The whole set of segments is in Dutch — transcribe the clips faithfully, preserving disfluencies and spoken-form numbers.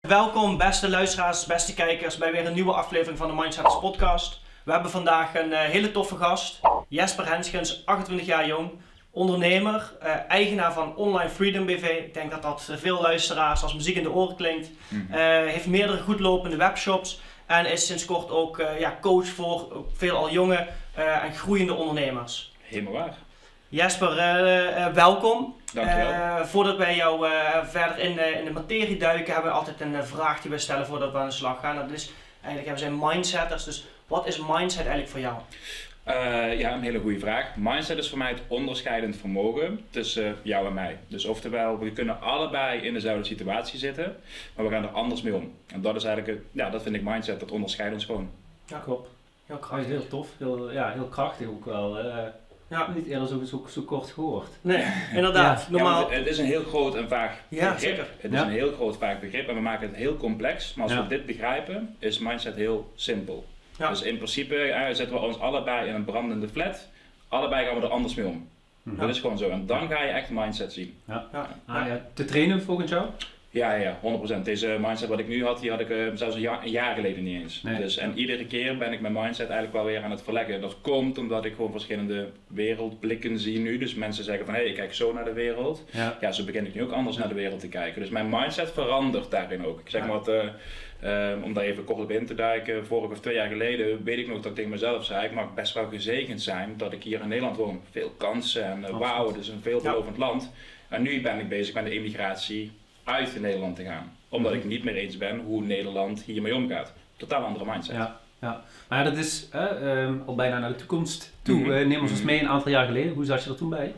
Welkom beste luisteraars, beste kijkers bij weer een nieuwe aflevering van de Mindsetters podcast. We hebben vandaag een uh, hele toffe gast, Jesper Henschens, achtentwintig jaar jong, ondernemer, uh, eigenaar van Online Freedom B V. Ik denk dat dat veel luisteraars als muziek in de oren klinkt. Mm-hmm. uh, heeft meerdere goedlopende webshops en is sinds kort ook uh, ja, coach voor veelal jonge uh, en groeiende ondernemers. Helemaal waar. Jesper, uh, uh, welkom. Dankjewel. Uh, voordat wij jou uh, verder in, uh, in de materie duiken, hebben we altijd een uh, vraag die we stellen voordat we aan de slag gaan. Dat is, eigenlijk hebben we zijn mindsetters, dus wat is mindset eigenlijk voor jou? Uh, ja, een hele goede vraag. Mindset is voor mij het onderscheidend vermogen tussen uh, jou en mij. Dus oftewel, we kunnen allebei in dezelfde situatie zitten, maar we gaan er anders mee om. En dat is eigenlijk, het, ja, dat vind ik mindset, dat onderscheidt ons gewoon. Ja, klopt. Heel krachtig. Heel tof, heel, ja, heel krachtig ook wel. Uh, Ja. Niet eerder zo, zo, zo kort gehoord. Nee, inderdaad. Ja. Normaal. Ja, het is een heel groot en vaag ja, begrip. Zeker. Het is ja. een heel groot vaag begrip en we maken het heel complex. Maar als ja. we dit begrijpen, is mindset heel simpel. Ja. Dus in principe ja, zetten we ons allebei in een brandende flat. Allebei gaan we er anders mee om. Ja. Dat is gewoon zo. En dan ga je echt mindset zien. Ja. Ja. Ah, ja. Te trainen volgens jou? Ja, ja, honderd procent. Deze mindset wat ik nu had, die had ik uh, zelfs een jaar, een jaar geleden niet eens. Nee. Dus, en iedere keer ben ik mijn mindset eigenlijk wel weer aan het verleggen. Dat komt omdat ik gewoon verschillende wereldblikken zie nu. Dus mensen zeggen van, hé, hey, ik kijk zo naar de wereld. Ja. ja, zo begin ik nu ook anders naar de wereld te kijken. Dus mijn mindset verandert daarin ook. Ik zeg ja. maar wat, uh, uh, om daar even kort op in te duiken. Vorig of twee jaar geleden weet ik nog dat ik tegen mezelf zei, ik mag best wel gezegend zijn dat ik hier in Nederland woon. Veel kansen en uh, wauw, het is een veelbelovend ja. land. En nu ben ik bezig met de immigratie uit Nederland te gaan. Omdat ik niet meer eens ben hoe Nederland hiermee omgaat. Totaal andere mindset. Ja, ja. Maar ja, dat is uh, um, al bijna naar de toekomst toe. Mm-hmm. uh, neem ons eens mee een aantal jaar geleden. Hoe zat je er toen bij?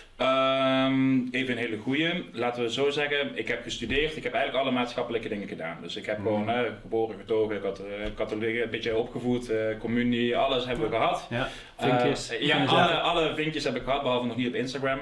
Um, even een hele goeie. Laten we zo zeggen, ik heb gestudeerd, ik heb eigenlijk alle maatschappelijke dingen gedaan. Dus ik heb mm. gewoon uh, geboren, getogen, ik had uh, katholiek, een beetje opgevoed, uh, communie, alles hebben we gehad. Ja, vinkjes. Uh, ja, alle, alle vinkjes heb ik gehad, behalve nog niet op Instagram.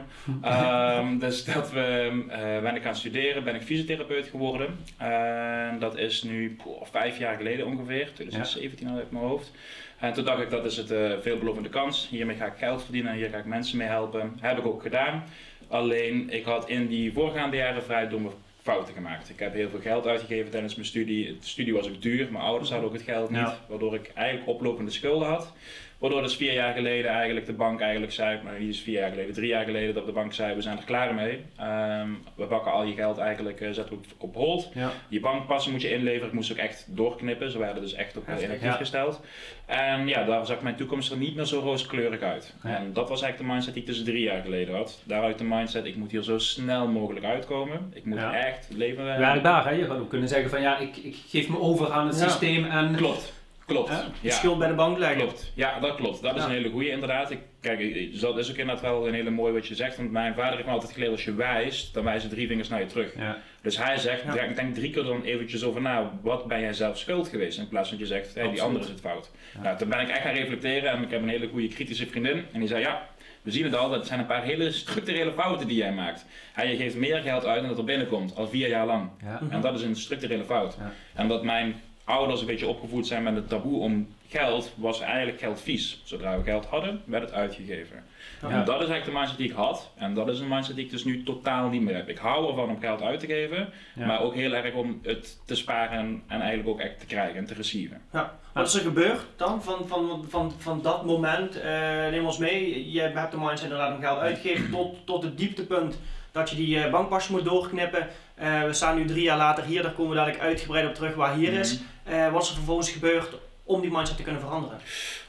um, dus dat we, uh, ben ik gaan studeren, ben ik fysiotherapeut geworden. Uh, dat is nu oh, vijf jaar geleden ongeveer, twintig zeventien had ik in mijn hoofd. En toen dacht ik, dat is het uh, veelbelovende kans. Hiermee ga ik geld verdienen, hier ga ik mensen mee helpen. Heb ik ook gedaan. Alleen, ik had in die voorgaande jaren vrij domme fouten gemaakt. Ik heb heel veel geld uitgegeven tijdens mijn studie. De studie was ook duur, mijn ouders hadden ook het geld niet. Ja. Waardoor ik eigenlijk oplopende schulden had. Waardoor dus vier jaar geleden eigenlijk de bank eigenlijk zei, maar die is vier jaar geleden, drie jaar geleden dat de bank zei, we zijn er klaar mee. Um, we pakken al je geld eigenlijk, uh, zetten we op, op hold. Ja. Je bankpassen moet je inleveren, ik moest ook echt doorknippen, ze werden dus echt op inactief ja. gesteld. En ja, daar zag mijn toekomst er niet meer zo rooskleurig uit. Ja. En dat was eigenlijk de mindset die ik dus drie jaar geleden had. Daaruit de mindset, ik moet hier zo snel mogelijk uitkomen. Ik moet ja. echt leven. Werkbaar, hè? Je gaat ook kunnen zeggen van ja, ik, ik geef me over aan het ja. systeem en... Klopt. Klopt. Ja, ja. Schuld bij de bank leggen. Klopt. Ja, dat klopt. Dat is ja. een hele goede inderdaad. Ik, kijk, dus dat is ook inderdaad wel een hele mooie wat je zegt. Want mijn vader heeft me altijd geleerd, als je wijst, dan wijzen drie vingers naar je terug. Ja. Dus hij zegt, ja. ik denk drie keer dan eventjes over na, wat ben jij zelf schuld geweest? In plaats van dat je zegt, hey, die andere is het fout. Ja. Nou, toen ben ik echt gaan reflecteren en ik heb een hele goede kritische vriendin. En die zei, ja, we zien het al, dat zijn een paar hele structurele fouten die jij maakt. En je geeft meer geld uit dan dat er binnenkomt, al vier jaar lang. Ja. En dat is een structurele fout. Ja. En dat mijn ouders een beetje opgevoed zijn met het taboe om geld, was eigenlijk geld vies. Zodra we geld hadden, werd het uitgegeven. Ja. En dat is eigenlijk de mindset die ik had. En dat is een mindset die ik dus nu totaal niet meer heb. Ik hou ervan om geld uit te geven, ja. maar ook heel erg om het te sparen en, en eigenlijk ook echt te krijgen en te receiven. Ja. Wat is er gebeurd dan van, van, van, van dat moment? Uh, neem ons mee, je hebt de mindset inderdaad om geld uitgeven tot, tot het dieptepunt dat je die uh, bankpasje moet doorknippen. Uh, we staan nu drie jaar later hier, daar komen we dadelijk uitgebreid op terug waar hier mm-hmm. is. Uh, wat is er vervolgens gebeurd om die mindset te kunnen veranderen?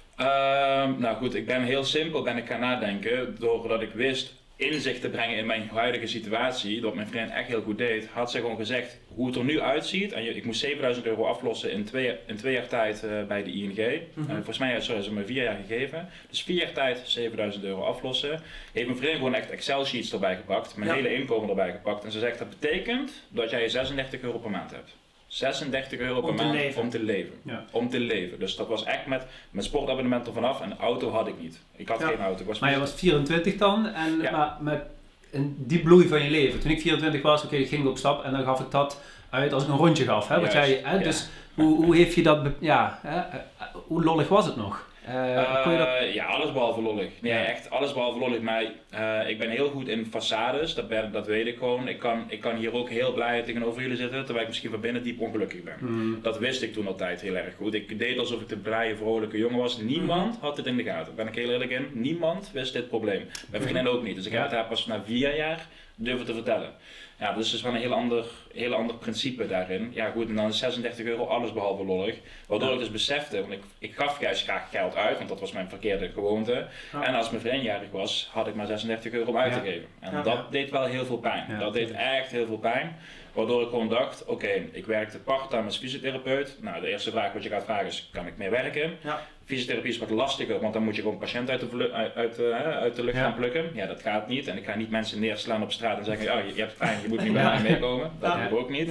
Uh, nou goed, ik ben heel simpel ben ik gaan nadenken. Doordat ik wist inzicht te brengen in mijn huidige situatie, dat mijn vriend echt heel goed deed, had ze gewoon gezegd hoe het er nu uitziet. En ik moest zevenduizend euro aflossen in twee, in twee jaar tijd uh, bij de I N G. Mm-hmm. uh, volgens mij sorry, ze me vier jaar gegeven. Dus vier jaar tijd zevenduizend euro aflossen. Heeft mijn vriend gewoon echt Excel sheets erbij gepakt, mijn ja. hele inkomen erbij gepakt. En ze zegt dat betekent dat jij zesendertig euro per maand hebt. zesendertig euro per maand leven. om te leven. Ja. Om te leven. Dus dat was echt met mijn sportabonnement er vanaf en een auto had ik niet. Ik had ja. geen auto. Ik was maar je was vierentwintig dan en ja. maar met een die bloei van je leven. Toen ik vierentwintig was, oké, okay, ging ik op stap en dan gaf ik dat uit als ik een rondje gaf. Hè, wat jij, hè, dus ja. hoe, hoe heeft je dat, be- ja, hè, hoe lollig was het nog? Uh, kon je dat... Uh, ja, alles behalve lollig. Nee, ja. echt alles behalve lollig. Maar uh, ik ben heel goed in façades, dat, ben, dat weet ik gewoon. Ik kan, ik kan hier ook heel blij tegenover jullie zitten, terwijl ik misschien van binnen diep ongelukkig ben. Mm. Dat wist ik toen altijd heel erg goed. Ik deed alsof ik de blije, vrolijke jongen was. Niemand mm. had dit in de gaten. Daar ben ik heel eerlijk in. Niemand wist dit probleem. Mijn vriendin ook niet. Dus ik ja. heb het haar pas na vier jaar durven te vertellen. Ja, dus het is wel een heel ander, heel ander principe daarin. Ja goed, en dan is zesendertig euro alles behalve lollig. Waardoor ja. ik dus besefte, want ik, ik gaf juist graag geld uit, want dat was mijn verkeerde gewoonte. Ja. En als mijn vriend jarig was, had ik maar zesendertig euro om uit te ja. geven. En ja. dat ja. deed wel heel veel pijn. Ja. Dat deed echt heel veel pijn. Waardoor ik gewoon dacht, oké, okay, ik werkte part-time als fysiotherapeut. Nou, de eerste vraag wat je gaat vragen is, kan ik meer werken? Ja. Fysiotherapie is wat lastiger, want dan moet je gewoon patiënt uit de, uit, uit, uh, uit de lucht ja. gaan plukken. Ja, dat gaat niet. En ik ga niet mensen neerslaan op straat en zeggen, oh, je, je hebt pijn, je moet niet bij mij meekomen. Dat ja. doe ik ook niet.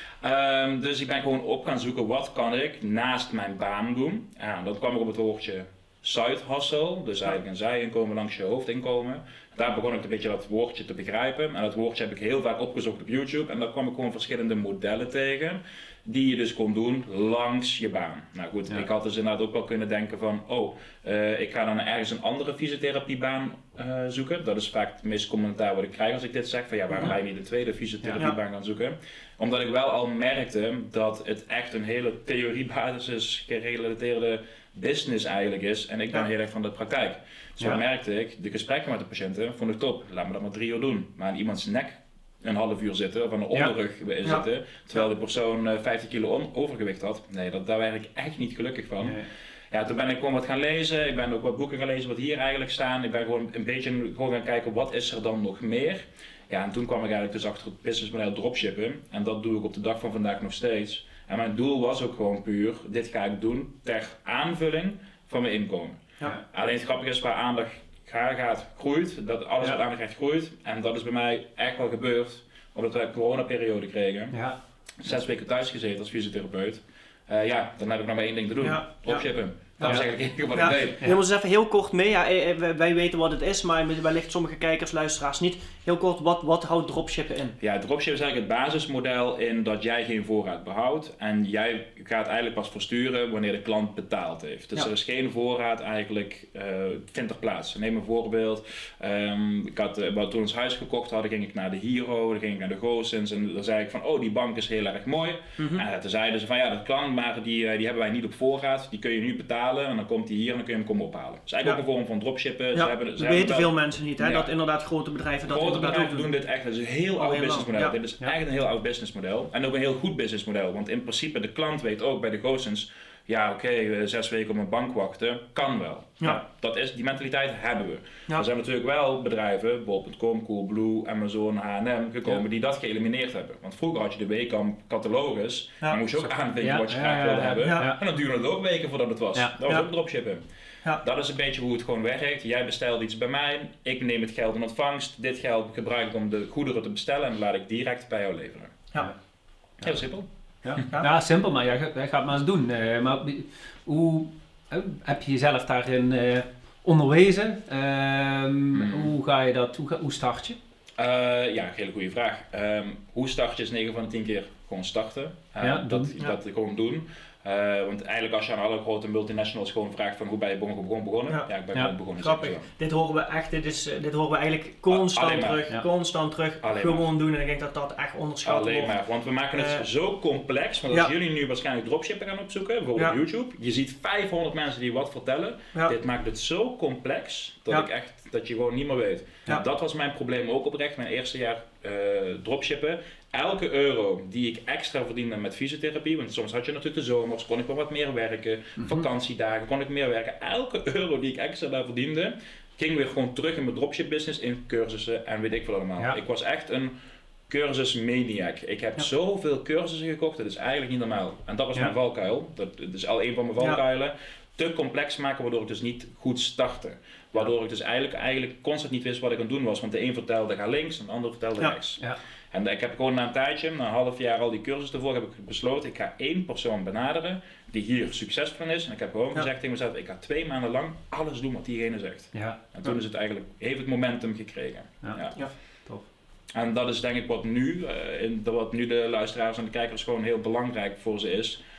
Ja. Um, dus ik ben gewoon op gaan zoeken, wat kan ik naast mijn baan doen? Ja, dan kwam ik op het woordje side hustle, dus eigenlijk een zijinkomen langs je hoofdinkomen. Daar begon ik een beetje dat woordje te begrijpen. En dat woordje heb ik heel vaak opgezocht op YouTube. En daar kwam ik gewoon verschillende modellen tegen. Die je dus kon doen langs je baan. Nou goed, ja. ik had dus inderdaad ook wel kunnen denken van... Oh, uh, ik ga dan ergens een andere fysiotherapiebaan uh, zoeken. Dat is vaak het meest commentaar wat ik krijg als ik dit zeg. Van ja, waarom ga je niet de tweede fysiotherapiebaan ja. gaan zoeken? Omdat ik wel al merkte dat het echt een hele theoriebasis gerelateerde business eigenlijk is. En ik ben ja. heel erg van de praktijk. Zo ja. merkte ik, de gesprekken met de patiënten vond ik top. Laat me dat maar drie uur doen. Maar aan iemands nek een half uur zitten of aan de onderrug ja. zitten. Ja. Terwijl de persoon uh, vijftig kilo overgewicht had. Nee, dat, daar werd ik echt niet gelukkig van. Nee. Ja, toen ben ik gewoon wat gaan lezen. Ik ben ook wat boeken gaan lezen wat hier eigenlijk staan. Ik ben gewoon een beetje gewoon gaan kijken wat is er dan nog meer. Ja, en toen kwam ik eigenlijk dus achter het businessmodel dropshippen. En dat doe ik op de dag van vandaag nog steeds. En mijn doel was ook gewoon puur, dit ga ik doen ter aanvulling van mijn inkomen. Ja. Alleen het grappige is, waar aandacht gaat, groeit, dat alles ja. wat aandacht krijgt groeit. En dat is bij mij echt wel gebeurd, omdat we een coronaperiode kregen. Ja. Zes weken thuis gezeten als fysiotherapeut. Uh, ja, dan heb ik nog maar één ding te doen, ja. dropshippen. Ja. Dat is ja. eigenlijk het enige wat ja. ik deed. Neem ons even heel kort mee. Ja, wij weten wat het is, maar wellicht sommige kijkers, luisteraars niet. Heel kort, wat, wat houdt dropshippen in? Ja, dropshippen is eigenlijk het basismodel in dat jij geen voorraad behoudt. En jij gaat eigenlijk pas versturen wanneer de klant betaald heeft. Dus ja. er is geen voorraad eigenlijk, uh, vindt er plaats. Neem een voorbeeld. Um, ik had, uh, toen ons huis gekocht hadden, ging ik naar de Hero, dan ging ik naar de Goossens. En dan zei ik van, oh die bank is heel erg mooi. Mm-hmm. En toen zeiden ze van, ja dat kan, maar die, uh, die hebben wij niet op voorraad. Die kun je nu betalen. En dan komt hij hier en dan kun je hem komen ophalen. Dat is eigenlijk ja. ook een vorm van dropshippen. Ja, ze hebben, ze dat weten wel... veel mensen niet, hè? Ja. Dat inderdaad grote bedrijven dat Grote bedrijven doen. doen dit echt. Dat is een heel oh, oud heel businessmodel. Ja. Dit is ja. echt een heel oud businessmodel. En ook een heel goed businessmodel. Want in principe, de klant weet ook bij de Goossens, ja oké, okay, zes weken op een bank wachten, kan wel. Ja. Nou, dat is, die mentaliteit hebben we. Ja. Er zijn natuurlijk wel bedrijven, bol punt com, Coolblue, Amazon, H en M, gekomen ja. die dat geëlimineerd hebben. Want vroeger had je de Weekamp catalogus, ja. dan moest je ook aanvinken ja. wat je graag ja, wilde ja, hebben. Ja. En dan duurde het ook weken voordat het was. Ja. Dat was ja. ook dropshippen. Ja. Dat is een beetje hoe het gewoon werkt. Jij bestelt iets bij mij, ik neem het geld in ontvangst, dit geld gebruik ik om de goederen te bestellen en dan laat ik direct bij jou leveren. Ja. Heel simpel. Ja, ja. ja, simpel, maar jij, jij gaat maar eens doen. Uh, maar hoe uh, heb je jezelf daarin uh, onderwezen? Uh, hmm. Hoe ga je dat, hoe, hoe start je? Uh, ja, een hele goede vraag. Um, hoe start je is negen van de tien keer gewoon starten. Uh, ja, dat, ja. dat gewoon doen. Uh, want eigenlijk als je aan alle grote multinationals gewoon vraagt van hoe ben je begonnen, begonnen? Ja, ja ik ben ja. begonnen. Grappig. Dit horen we echt, dit, is, dit horen we eigenlijk constant terug, ja. constant terug, Alleen gewoon maar. doen en ik denk dat dat echt onderschat wordt. Alleen maar, want we maken het uh, zo complex, want als ja. jullie nu waarschijnlijk dropshippen gaan opzoeken, bijvoorbeeld ja. op YouTube, je ziet vijfhonderd mensen die wat vertellen, ja. dit maakt het zo complex dat ja. ik echt, dat je gewoon niet meer weet. Ja. Dat was mijn probleem ook oprecht, mijn eerste jaar uh, dropshippen. Elke euro die ik extra verdiende met fysiotherapie, want soms had je natuurlijk de zomers, kon ik wel wat meer werken, mm-hmm. vakantiedagen kon ik meer werken. Elke euro die ik extra daar verdiende, ging weer gewoon terug in mijn dropship business, in cursussen en weet ik veel allemaal. Ja. Ik was echt een cursusmaniac. Ik heb ja. zoveel cursussen gekocht, dat is eigenlijk niet normaal. En dat was ja. mijn valkuil, dat, dat is al een van mijn valkuilen. Ja. Te complex maken, waardoor ik dus niet goed startte. Waardoor ik dus eigenlijk, eigenlijk constant niet wist wat ik aan het doen was, want de een vertelde ga links en de ander vertelde ja. rechts. Ja. En ik heb gewoon na een tijdje, na een half jaar al die cursus ervoor, heb ik besloten, ik ga één persoon benaderen die hier succesvol is. En ik heb gewoon ja. gezegd tegen mezelf, ik ga twee maanden lang alles doen wat diegene zegt. Ja. En toen ja. is het eigenlijk, heeft het momentum gekregen. Ja. Ja. Ja. Tof. En dat is denk ik wat nu, uh, in, wat nu de luisteraars en de kijkers gewoon heel belangrijk voor ze is.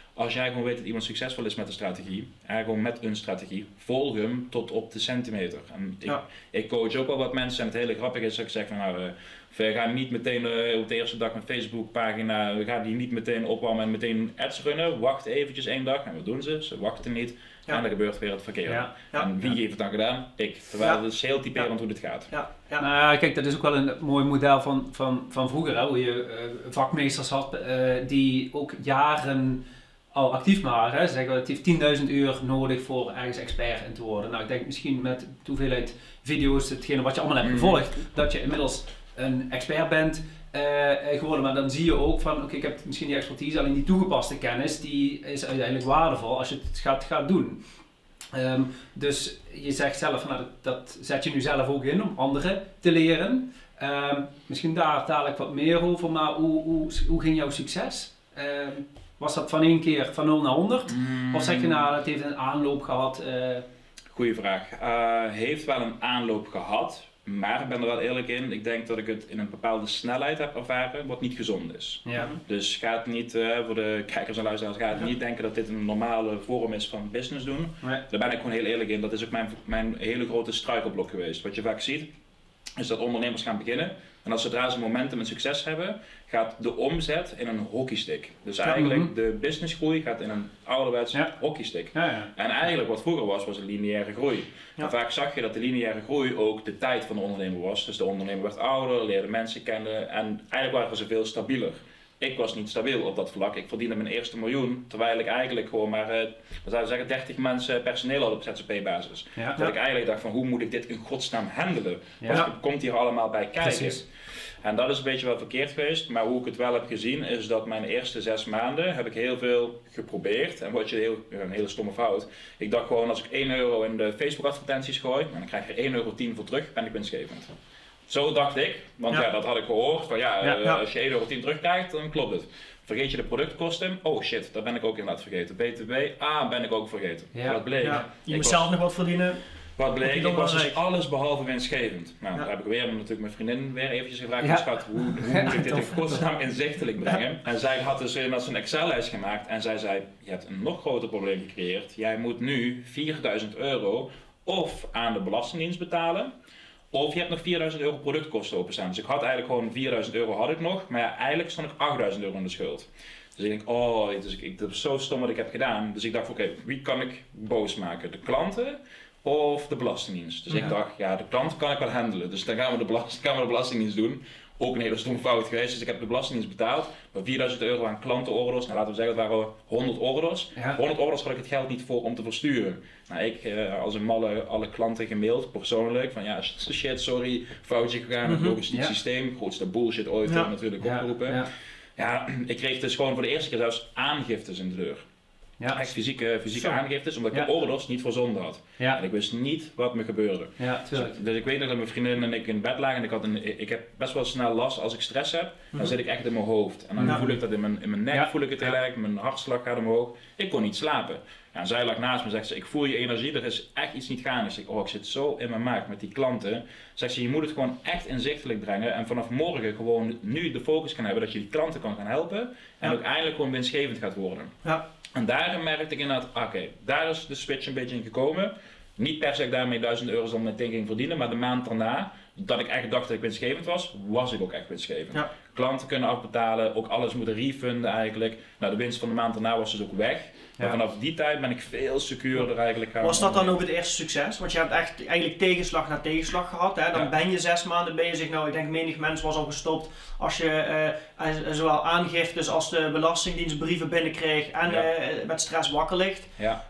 Als jij gewoon weet dat iemand succesvol is met een strategie, en gewoon met een strategie, volg hem tot op de centimeter. En ik, ja. ik coach ook wel wat mensen en het hele grappige is dat ik zeg van nou, uh, we gaan niet meteen uh, op de eerste dag een Facebook pagina, we gaan die niet meteen opwarmen en meteen ads runnen, wacht eventjes één dag en wat doen ze? Ze wachten niet. Ja. En dan gebeurt weer het verkeerde. Ja. Ja. En wie ja. heeft het dan gedaan? Ik. Terwijl ja. het is heel typerend ja. hoe dit gaat. Ja. Ja. Nou, kijk, dat is ook wel een mooi model van, van, van vroeger, hè, hoe je uh, vakmeesters had uh, die ook jaren al actief waren. Hè. Ze zeggen, het heeft tienduizend uur nodig voor ergens expert in te worden. Nou, ik denk misschien met de hoeveelheid video's, hetgene wat je allemaal hebt gevolgd, mm. dat je inmiddels een expert bent uh, geworden. Maar dan zie je ook van, oké, okay, ik heb misschien die expertise, alleen die toegepaste kennis, die is uiteindelijk waardevol als je het gaat, gaat doen. Um, dus je zegt zelf, nou, dat, dat zet je nu zelf ook in om anderen te leren. Um, misschien daar dadelijk wat meer over, maar hoe, hoe, hoe ging jouw succes? Um, was dat van één keer van nul naar honderd? Mm. Of zeg je nou, het heeft een aanloop gehad? Uh... Goeie vraag. Uh, heeft wel een aanloop gehad. Maar ik ben er wel eerlijk in, ik denk dat ik het in een bepaalde snelheid heb ervaren wat niet gezond is. Ja. Dus ga het niet, uh, voor de kijkers en luisteraars, ga het ja. niet denken dat dit een normale vorm is van business doen. Nee. Daar ben ik gewoon heel eerlijk in, dat is ook mijn, mijn hele grote struikelblok geweest. Wat je vaak ziet, is dat ondernemers gaan beginnen. En als zodra ze momentum en succes hebben, gaat de omzet in een hockeystick. Dus eigenlijk ja, de businessgroei gaat in een ouderwets ja. hockeystick. Ja, ja. En eigenlijk wat vroeger was, was een lineaire groei. Ja. En vaak zag je dat de lineaire groei ook de tijd van de ondernemer was. Dus de ondernemer werd ouder, leerde mensen kennen en eigenlijk waren ze veel stabieler. Ik was niet stabiel op dat vlak. Ik verdiende mijn eerste miljoen, terwijl ik eigenlijk gewoon maar, uh, we zouden zeggen, dertig mensen personeel had op Z Z P-basis. Ja. Dat ik eigenlijk dacht van, hoe moet ik dit in godsnaam handelen? Ja. Wat komt hier allemaal bij kijken? Precies. En dat is een beetje wel verkeerd geweest, maar hoe ik het wel heb gezien is dat mijn eerste zes maanden heb ik heel veel geprobeerd. En wat je heel, een hele stomme fout. Ik dacht gewoon, als ik één euro in de Facebook advertenties gooi, dan krijg je één euro tien voor terug, ben ik winstgevend. Zo dacht ik, want ja. ja, dat had ik gehoord, van ja, ja, ja. als je één euro tien terugkrijgt, dan klopt het. Vergeet je de productkosten? Oh shit, dat ben ik ook inderdaad vergeten. B T W, ah, ben ik ook vergeten. Ja. Wat bleek? Ja. Je moet zelf nog wat verdienen. Wat bleek? Ik was dus alles behalve winstgevend. Nou, ja. daar heb ik weer natuurlijk mijn vriendin weer eventjes gevraagd, ja. schat, hoe, hoe moet ik dit in godsnaam inzichtelijk brengen? En zij had dus een Excel-lijst gemaakt en zij zei, je hebt een nog groter probleem gecreëerd. Jij moet nu vierduizend euro of aan de Belastingdienst betalen, of je hebt nog vierduizend euro productkosten openstaan. Dus ik had eigenlijk gewoon vierduizend euro had ik nog, maar ja, eigenlijk stond ik achtduizend euro in de schuld. Dus ik denk, oh, dus ik, ik, dat is zo stom wat ik heb gedaan. Dus ik dacht, oké, okay, wie kan ik boos maken? De klanten of de Belastingdienst? Dus ja. ik dacht, ja, de klant kan ik wel handelen. Dus dan gaan we de, belast, gaan we de Belastingdienst doen. Ook een hele stomme fout geweest, dus ik heb de Belastingdienst betaald. Maar vierduizend euro aan klantenorders, nou laten we zeggen, het waren honderd orders. Ja. honderd orders had ik het geld niet voor om te versturen. Nou, ik uh, als een malle alle klanten gemaild, persoonlijk, van ja, shit, sorry, foutje gegaan, mm-hmm. het logistiek ja. systeem, grootste bullshit ooit ja. natuurlijk ja. opgeroepen. Ja. ja, ik kreeg dus gewoon voor de eerste keer zelfs aangiftes in de deur. Ja. Echt fysieke, fysieke aangiftes, omdat ik ja. de orders niet verzonden had. Ja. En ik wist niet wat me gebeurde. Ja, dus, dus ik weet nog dat mijn vriendin en ik in bed lagen en ik, had een, ik heb best wel snel last als ik stress heb. Mm-hmm. Dan zit ik echt in mijn hoofd. En dan ja. voel ik dat in mijn, in mijn nek, ja. voel ik het heel erg, mijn hartslag gaat omhoog. Ik kon niet slapen. Ja, en zij lag naast me en zegt ze, ik voel je energie, er is echt iets niet gaande. Ik zeg, oh, ik zit zo in mijn maag met die klanten. Zegt ze, je moet het gewoon echt inzichtelijk brengen en vanaf morgen gewoon nu de focus kan hebben dat je die klanten kan gaan helpen. En ja. ook eindelijk gewoon winstgevend gaat worden. Ja. En daarin merkte ik inderdaad, oké, okay, daar is de switch een beetje in gekomen. Niet per se dat ik daarmee duizend euro's dan meteen ging verdienen, maar de maand daarna, dat ik echt dacht dat ik winstgevend was, was ik ook echt winstgevend. Ja. Klanten kunnen afbetalen, ook alles moeten refunden eigenlijk. Nou, de winst van de maand daarna was dus ook weg. Ja. Maar vanaf die tijd ben ik veel secuurder eigenlijk gaan. Was dat dan ook het eerste succes? Want je hebt echt eigenlijk tegenslag na tegenslag gehad. Hè? Dan ja. ben je zes maanden bezig. Nou, ik denk menig mens was al gestopt als je uh, zowel aangiftes als de Belastingdienstbrieven binnenkreeg en ja. uh, met stress wakker ligt. Ja.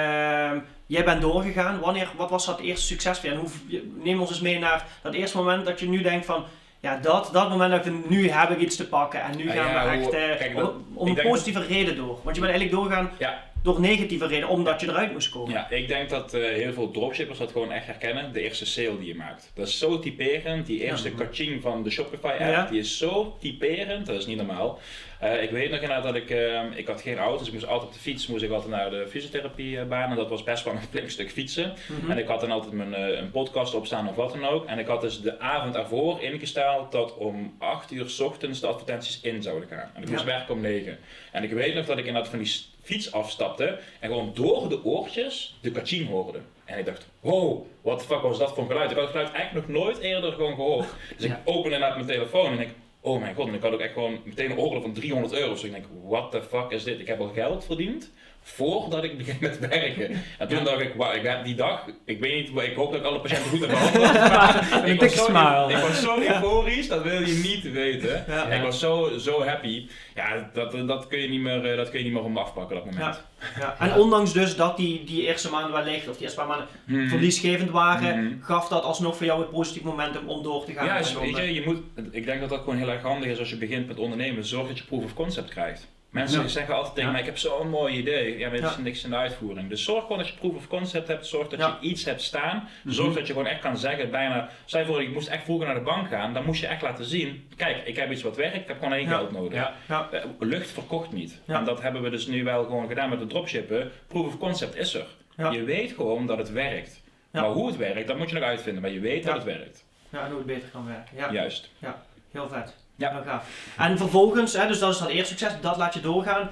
Uh, Jij bent doorgegaan. Wanneer, wat was dat eerste succes voor je? En hoe, neem ons eens mee naar dat eerste moment dat je nu denkt van, ja, dat, dat moment dat ik nu heb ik iets te pakken en nu gaan ja, ja, we echt uh, kijk, dat, om, om een positieve dat... reden door. Want je bent eigenlijk doorgegaan, ja. door negatieve reden, omdat je eruit moest komen. Ja, ik denk dat uh, heel veel dropshippers dat gewoon echt herkennen. De eerste sale die je maakt. Dat is zo typerend. Die eerste ja. kaching van de Shopify app, ja. die is zo typerend. Dat is niet normaal. Uh, ik weet nog inderdaad dat ik, uh, ik had geen auto, dus ik moest altijd op de fiets, moest ik altijd naar de fysiotherapiebaan en dat was best wel een flink stuk fietsen. Mm-hmm. En ik had dan altijd mijn uh, een podcast opstaan of wat dan ook. En ik had dus de avond ervoor ingesteld dat om acht uur 's ochtends de advertenties in zouden gaan. En ik moest ja. werken om negen. En ik weet nog dat ik inderdaad van die fiets afstapte en gewoon door de oortjes de kaching hoorde. En ik dacht, wow, what the fuck was dat voor een geluid? Ik had het geluid eigenlijk nog nooit eerder gewoon gehoord. Dus ja. ik opende inderdaad mijn telefoon en ik, oh mijn god, en ik had ook echt gewoon meteen een order van driehonderd euro. Dus ik denk, what the fuck is dit? Ik heb al geld verdiend voordat ik begin met werken. En toen ja. dacht ik, wow, ik heb die dag, ik weet niet, ik hoop dat ik alle patiënten goed heb behandeld. Maar ik, was zo, ik was zo euforisch, dat wil je niet weten. Ja. Ik was zo, zo happy. Ja, dat, dat, kun je niet meer, dat kun je niet meer om afpakken op dat moment. Ja. Ja. En ondanks dus dat die, die eerste maanden wellicht, of die eerste paar maanden hmm. verliesgevend waren, hmm. gaf dat alsnog voor jou het positief momentum om door te gaan. Ja, dus, weet je, je moet, ik denk dat dat gewoon heel erg handig is als je begint met ondernemen. Zorg dat je proof of concept krijgt. Mensen ja. zeggen altijd tegen ja. mij, ik heb zo'n mooi idee, ja, maar er is ja. niks in de uitvoering. Dus zorg gewoon dat je proof of concept hebt, zorg dat ja. je iets hebt staan. Zorg mm-hmm. dat je gewoon echt kan zeggen, bijna, stel je voor, ik moest echt vroeger naar de bank gaan, dan moest je echt laten zien, kijk, ik heb iets wat werkt, ik heb gewoon één ja. geld nodig. Ja. Ja. Uh, lucht verkocht niet. Ja. En dat hebben we dus nu wel gewoon gedaan met het dropshippen. Proof of concept is er. Ja. Je weet gewoon dat het werkt. Ja. Maar hoe het werkt, dat moet je nog uitvinden, maar je weet ja. dat het werkt. Ja, en hoe het beter kan werken. Ja. Juist. Ja, heel vet. Ja, heel gaaf. En vervolgens, hè, dus dat is dat eerste succes, dat laat je doorgaan.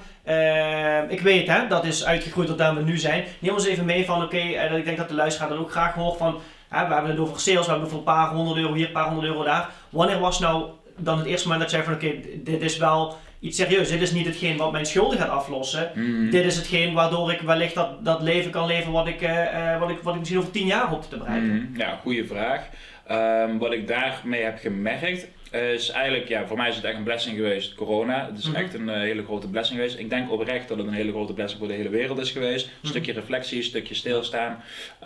Uh, ik weet, hè, dat is uitgegroeid tot daar we nu zijn. Neem ons even mee van, oké, okay, uh, ik denk dat de luisteraar dan ook graag hoort van, hè, we hebben het over sales, we hebben het over een paar honderd euro hier, een paar honderd euro daar. Wanneer was nou dan het eerste moment dat je zei van, oké, okay, dit is wel iets serieus, dit is niet hetgeen wat mijn schulden gaat aflossen. Mm-hmm. Dit is hetgeen waardoor ik wellicht dat, dat leven kan leven wat ik, uh, wat, ik, wat ik misschien over tien jaar hoop te bereiken. Mm-hmm. Ja, goede vraag. Um, wat ik daarmee heb gemerkt, Uh, is eigenlijk, ja, voor mij is het echt een blessing geweest, corona. Het is mm-hmm. echt een uh, hele grote blessing geweest. Ik denk oprecht dat het een hele grote blessing voor de hele wereld is geweest. Een mm-hmm. stukje reflectie, een stukje stilstaan.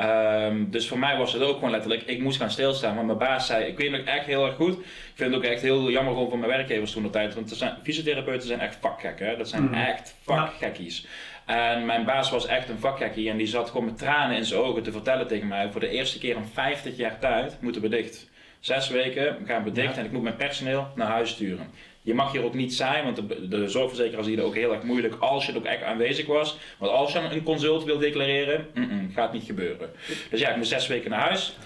Um, dus voor mij was het ook gewoon letterlijk, ik moest gaan stilstaan. Want mijn baas zei, ik weet nog echt heel erg goed. Ik vind het ook echt heel jammer gewoon voor mijn werkgevers toen de tijd. Want er zijn, fysiotherapeuten zijn echt vakgekken, hè? Dat zijn mm-hmm. echt vakgekkies. En mijn baas was echt een vakgekkie en die zat gewoon met tranen in zijn ogen te vertellen tegen mij. Voor de eerste keer in vijftig jaar tijd moeten we dicht. Zes weken gaan we dicht ja. en ik moet mijn personeel naar huis sturen. Je mag hier ook niet zijn, want de, de zorgverzekeraar ziet het ook heel erg moeilijk als je het ook echt aanwezig was. Want als je een consult wil declareren, mm-mm, gaat niet gebeuren. Dus ja, ik moest zes weken naar huis.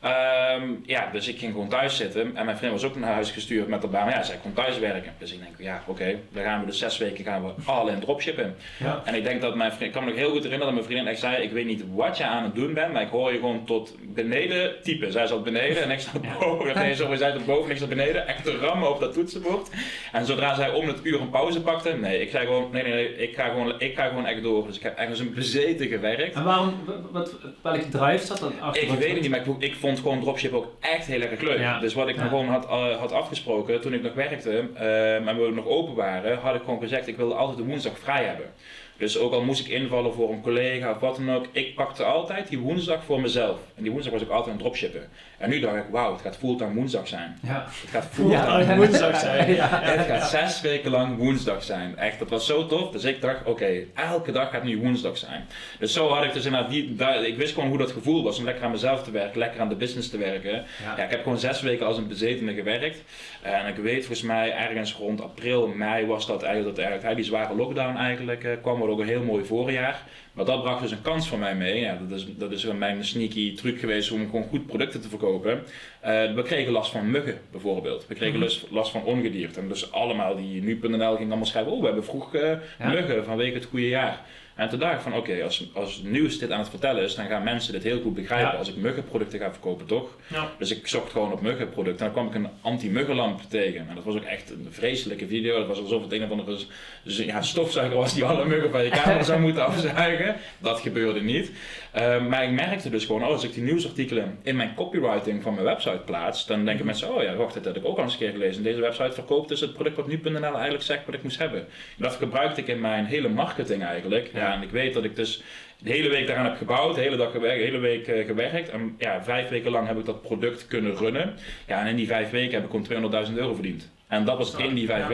Um, ja, dus ik ging gewoon thuis zitten en mijn vriend was ook naar huis gestuurd met de baan. Maar ja, zij kon thuis werken. Dus ik denk, ja, oké, okay, dan gaan we dus zes weken gaan we al in dropshippen. Ja. En ik denk dat mijn vriend, ik kan me nog heel goed herinneren dat mijn vriendin echt zei, ik weet niet wat je aan het doen bent, maar ik hoor je gewoon tot beneden typen. Zij zat beneden en ik zat boven. Nee, sorry, zij zat boven en ik zat beneden, echt te rammen op dat toetsenbord. En zodra zij om het uur een pauze pakte, nee, ik zei gewoon, nee, nee, nee, ik ga gewoon, ik ga gewoon echt door. Dus ik heb echt als een bezeten gewerkt. En waarom, wat, welke drive zat dan achter? Ik weet het niet, maar ik, ik vond gewoon dropship ook echt heel erg leuk. Ja. Dus wat ik ja. gewoon had, uh, had afgesproken toen ik nog werkte uh, en we nog open waren, had ik gewoon gezegd ik wilde altijd de woensdag vrij hebben. Dus ook al moest ik invallen voor een collega of wat dan ook, ik pakte altijd die woensdag voor mezelf. En die woensdag was ik altijd aan het dropshippen. En nu dacht ik, wauw, het gaat fulltime woensdag zijn. Ja. Het gaat fulltime ja, woensdag zijn. Ja, ja, ja. Het gaat zes weken lang woensdag zijn. Echt, dat was zo tof. Dus ik dacht, oké, okay, elke dag gaat nu woensdag zijn. Dus zo had ik dus inderdaad, die, daar, ik wist gewoon hoe dat gevoel was om lekker aan mezelf te werken, lekker aan de business te werken. Ja. Ja, ik heb gewoon zes weken als een bezetene gewerkt. En ik weet volgens mij ergens rond april, mei was dat eigenlijk, dat eigenlijk die zware lockdown eigenlijk uh, kwam, wat ook een heel mooi voorjaar. Maar dat bracht dus een kans voor mij mee. Ja, dat is, dat is mijn sneaky truc geweest om gewoon goed producten te verkopen. Uh, we kregen last van muggen bijvoorbeeld. We kregen mm-hmm. last van ongedierte. En dus allemaal die nu punt n l gingen allemaal schrijven, oh we hebben vroeg uh, ja. muggen vanwege het goede jaar. En toen dacht ik van oké, okay, als, als nieuws dit aan het vertellen is, dan gaan mensen dit heel goed begrijpen ja. als ik muggenproducten ga verkopen, toch? Ja. Dus ik zocht gewoon op muggenproducten en dan kwam ik een anti-muggenlamp tegen. En dat was ook echt een vreselijke video. Dat was alsof het een of andere ja, stofzuiger was die alle muggen van je kamer zou moeten afzuigen. Dat gebeurde niet. Uh, maar ik merkte dus gewoon, oh, als ik die nieuwsartikelen in mijn copywriting van mijn website plaats, dan denken mensen, oh ja, wacht, dat heb ik ook al eens een keer gelezen. Deze website verkoopt dus het product wat nu punt n l eigenlijk zegt wat ik moest hebben. Dat gebruikte ik in mijn hele marketing eigenlijk. Ja. Ja, en ik weet dat ik dus de hele week daaraan heb gebouwd, de hele dag gewerkt, de hele week uh, gewerkt. En ja, vijf weken lang heb ik dat product kunnen runnen. Ja, en in die vijf weken heb ik gewoon tweehonderdduizend euro verdiend. En dat was in die vijf ja. weken.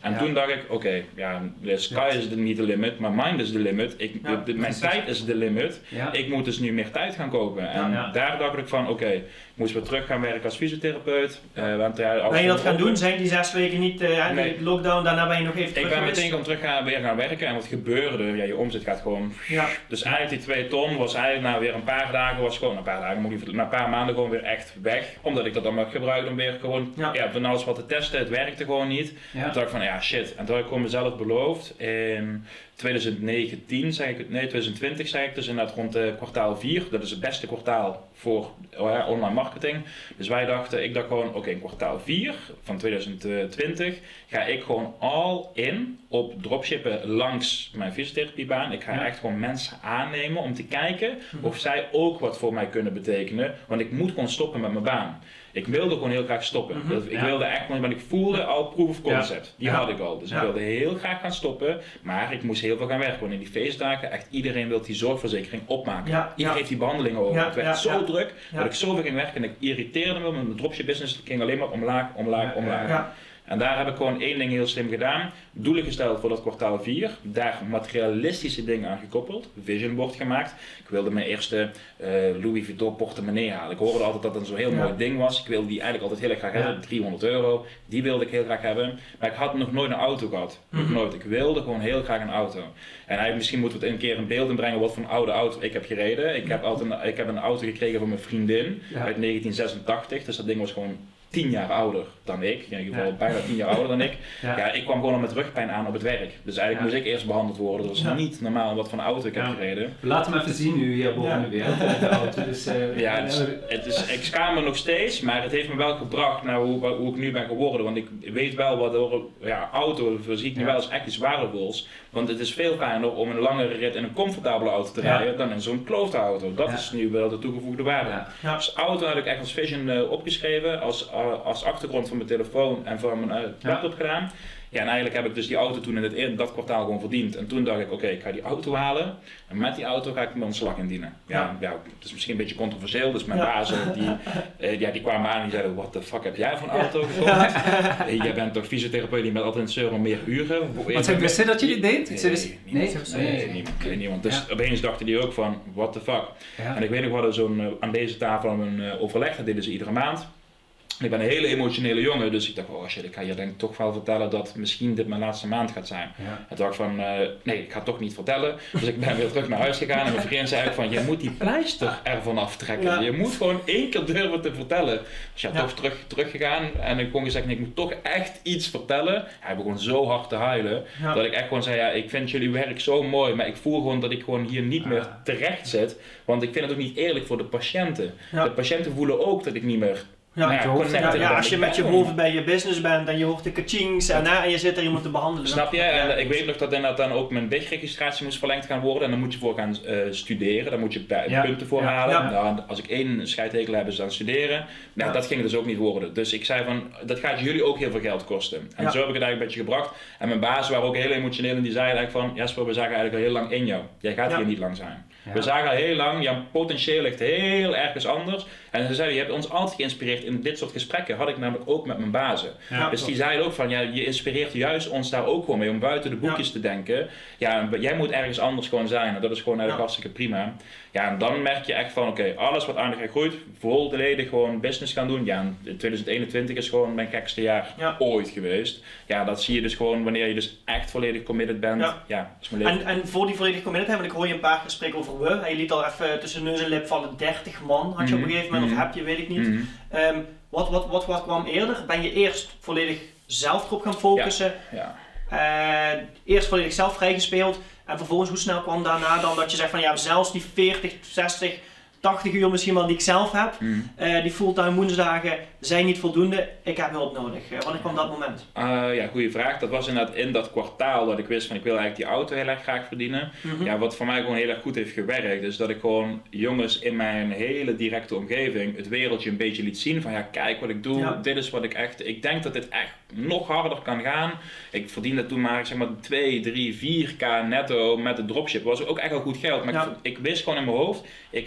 En Ja. toen dacht ik, oké, okay, ja, de sky is the, niet de limit, maar mind is de limit. Ik, Ja, de, de, mijn tijd is de limit. Ja. Ik moet dus nu meer tijd gaan kopen. En Ja. daar dacht ik van, oké, okay, ik moest weer terug gaan werken als fysiotherapeut. Uh, want, ja, ben je dat gaan doen? Zijn die zes weken niet uh, nee. die lockdown, daarna ben je nog even terug Ik ben geweest? meteen gewoon terug gaan, weer gaan werken en wat gebeurde, ja, je omzet gaat gewoon... Ja. Dus eigenlijk die twee ton was eigenlijk na weer een paar dagen, was gewoon een paar dagen, moet ik, na een paar maanden gewoon weer echt weg. Omdat ik dat dan maar gebruikte om weer gewoon, ja, ja van alles wat te testen, het werkte gewoon niet. Ja. En toen dacht ik van, ja shit, en toen had ik gewoon mezelf beloofd in twintig negentien, zeg ik, nee twintig twintig zeg ik, dus inderdaad rond uh, kwartaal vier, dat is het beste kwartaal voor oh ja, online marketing. Dus wij dachten, ik dacht gewoon, oké, okay, in kwartaal vier van twintig twintig ga ik gewoon all in op dropshippen langs mijn fysiotherapiebaan. Ik ga ja. echt gewoon mensen aannemen om te kijken of zij ook wat voor mij kunnen betekenen, want ik moet gewoon stoppen met mijn baan. Ik wilde gewoon heel graag stoppen. Mm-hmm. Ik ja. wilde echt, want ik voelde al proof of concept. Ja. Die ja. had ik al. Dus ja. ik wilde heel graag gaan stoppen, maar ik moest heel veel gaan werken. Want in die feestdagen, echt iedereen wil die zorgverzekering opmaken. Ja. Iedereen ja. heeft die behandelingen over. Ja. Het werd ja. zo ja. druk dat ja. ik zoveel ging werken en ik irriteerde me met mijn dropship business. Het ging alleen maar omlaag, omlaag, ja. omlaag. Ja. En daar heb ik gewoon één ding heel slim gedaan. Doelen gesteld voor dat kwartaal vier. Daar materialistische dingen aan gekoppeld. Vision board gemaakt. Ik wilde mijn eerste uh, Louis Vuitton portemonnee halen. Ik hoorde altijd dat dat een zo heel ja. mooi ding was. Ik wilde die eigenlijk altijd heel erg graag ja. hebben. driehonderd euro. Die wilde ik heel graag hebben. Maar ik had nog nooit een auto gehad. Nog mm-hmm. nooit. Ik wilde gewoon heel graag een auto. En eigenlijk, misschien moeten we het een keer in beeld inbrengen wat voor een oude auto ik heb gereden. Ik heb, altijd een, ik heb een auto gekregen van mijn vriendin ja. uit negentien zesentachtig. Dus dat ding was gewoon tien jaar ouder dan ik, in ieder geval ja. bijna tien jaar ouder dan ik. Ja. ja, ik kwam gewoon al met rugpijn aan op het werk. Dus eigenlijk ja. moest ik eerst behandeld worden. Dat was ja. niet normaal wat voor een auto ik ja. heb gereden. Laat hem even zien nu hier boven ja. de wereld. De auto. Dus, uh, ja, het is, het is, ik schaam me nog steeds, maar het heeft me wel gebracht naar hoe, hoe ik nu ben geworden. Want ik weet wel wat door ja, auto, zie ik nu ja. wel als echt iets waardevols. Want het is veel fijner om een langere rit in een comfortabele auto te rijden ja. dan in zo'n klote auto. Dat ja. is nu wel de toegevoegde waarde. Ja. Ja. Dus auto had ik echt als vision uh, opgeschreven, als, uh, als achtergrond van mijn telefoon en van mijn uh, laptop ja. gedaan. Ja, en eigenlijk heb ik dus die auto toen in, het, in dat kwartaal gewoon verdiend. En toen dacht ik, oké, okay, ik ga die auto halen. En met die auto ga ik mijn ontslag indienen. Ja, ja. ja het is misschien een beetje controversieel. Dus mijn ja. bazen, die, uh, ja, die kwamen aan en die zeiden, what the fuck heb jij voor een auto gekocht? Ja. Uh, jij bent toch fysiotherapeut, die met altijd een zeuren meer uren. Wat zei je dat je dit deed? Nee, nee, niemand. Nee, nee, nee, niemand, niemand. Dus ja. opeens dachten die ook van, what the fuck. Ja. En ik weet nog, we hadden zo'n, uh, aan deze tafel een uh, overleg, dat deden ze iedere maand. Ik ben een hele emotionele jongen, dus ik dacht, oh shit, ik ga je denk ik toch wel vertellen dat misschien dit mijn laatste maand gaat zijn. Ja. En toen dacht ik van, uh, nee, ik ga het toch niet vertellen. Dus ik ben weer terug naar huis gegaan en mijn vriend zei ook van, je moet die pleister ervan aftrekken. Ja. Je moet gewoon één keer durven te vertellen. Dus ja, ja. toch terug, teruggegaan en ik kon gezegd, nee, ik moet toch echt iets vertellen. Hij begon zo hard te huilen, ja. dat ik echt gewoon zei, ja, ik vind jullie werk zo mooi, maar ik voel gewoon dat ik gewoon hier niet meer terecht zit. Want ik vind het ook niet eerlijk voor de patiënten. Ja. De patiënten voelen ook dat ik niet meer... Ja, ja, ja, ja, als je met je hoofd bij je business bent en je hoort de kachings en, en je zit er iemand te behandelen. Snap je? En ik weet nog dat inderdaad dan ook mijn B I G-registratie moest verlengd gaan worden en dan moet je voor gaan uh, studeren, daar moet je ja. punten voor ja. halen. Ja. Nou, als ik één scheidhekel heb is aan studeren, nou, ja. dat ging dus ook niet worden. Dus ik zei van, dat gaat jullie ook heel veel geld kosten. En ja. zo heb ik het eigenlijk een beetje gebracht. En mijn baas waren ook heel emotioneel en die zeiden eigenlijk van, Jesper, we zagen eigenlijk al heel lang in jou. Jij gaat ja. hier niet lang zijn. Ja. We zagen al heel lang, jouw potentieel ligt heel ergens anders. En ze zeiden, je hebt ons altijd geïnspireerd in dit soort gesprekken. Had ik namelijk ook met mijn bazen. Ja, dus die zeiden ook van, ja, je inspireert juist ons daar ook gewoon mee om buiten de boekjes ja. te denken. Ja, jij moet ergens anders gewoon zijn. En dat is gewoon eigenlijk ja. hartstikke prima. Ja, en dan merk je echt van, oké, okay, alles wat aardig groeit, volledig gewoon business gaan doen. Ja, twintig eenentwintig is gewoon mijn gekste jaar ja. ooit geweest. Ja, dat zie je dus gewoon wanneer je dus echt volledig committed bent. Ja. Ja, is mijn leven. En, en voor die volledig committed hebben, ik hoor je een paar keer spreken over we. En je liet al even tussen neus en lip vallen, dertig man had je mm-hmm. op een gegeven moment, mm-hmm. of heb je, weet ik niet. Mm-hmm. Um, wat, wat, wat, wat kwam eerder? Ben je eerst volledig zelf erop gaan focussen? Ja. Ja. Uh, eerst volledig zelf vrijgespeeld. En vervolgens, hoe snel kwam daarna dan dat je zegt van ja, zelfs die veertig, zestig, tachtig uur misschien wel die ik zelf heb, mm. uh, die fulltime woensdagen zijn niet voldoende, ik heb hulp nodig. Uh, wanneer kwam dat moment? Uh, ja, goede vraag. Dat was inderdaad in dat kwartaal dat ik wist van ik wil eigenlijk die auto heel erg graag verdienen. Mm-hmm. Ja, wat voor mij gewoon heel erg goed heeft gewerkt, is dat ik gewoon jongens in mijn hele directe omgeving het wereldje een beetje liet zien van ja, kijk wat ik doe, ja. dit is wat ik echt, ik denk dat dit echt nog harder kan gaan. Ik verdiende toen maar zeg maar twee, drie, vier k netto met de dropship. Dat was ook echt wel goed geld, maar ja. ik, ik wist gewoon in mijn hoofd, ik ga zes maanden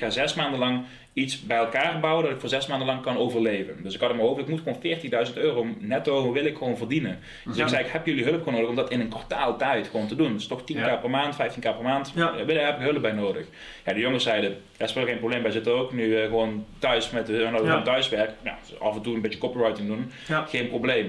maanden lang iets bij elkaar bouwen dat ik voor zes maanden lang kan overleven. Dus ik had in mijn hoofd, ik moet gewoon veertienduizend euro netto wil ik gewoon verdienen. Dus ja. ik zei, ik heb jullie hulp gewoon nodig om dat in een kwartaal tijd gewoon te doen. Dus toch tien k ja. per maand, vijftien k per maand, ja. daar heb ik hulp bij nodig. Ja, de jongens zeiden, daar is wel geen probleem bij, zitten ook nu uh, gewoon thuis met uh, ja. thuiswerk. Ja, dus af en toe een beetje copywriting doen, ja. geen probleem.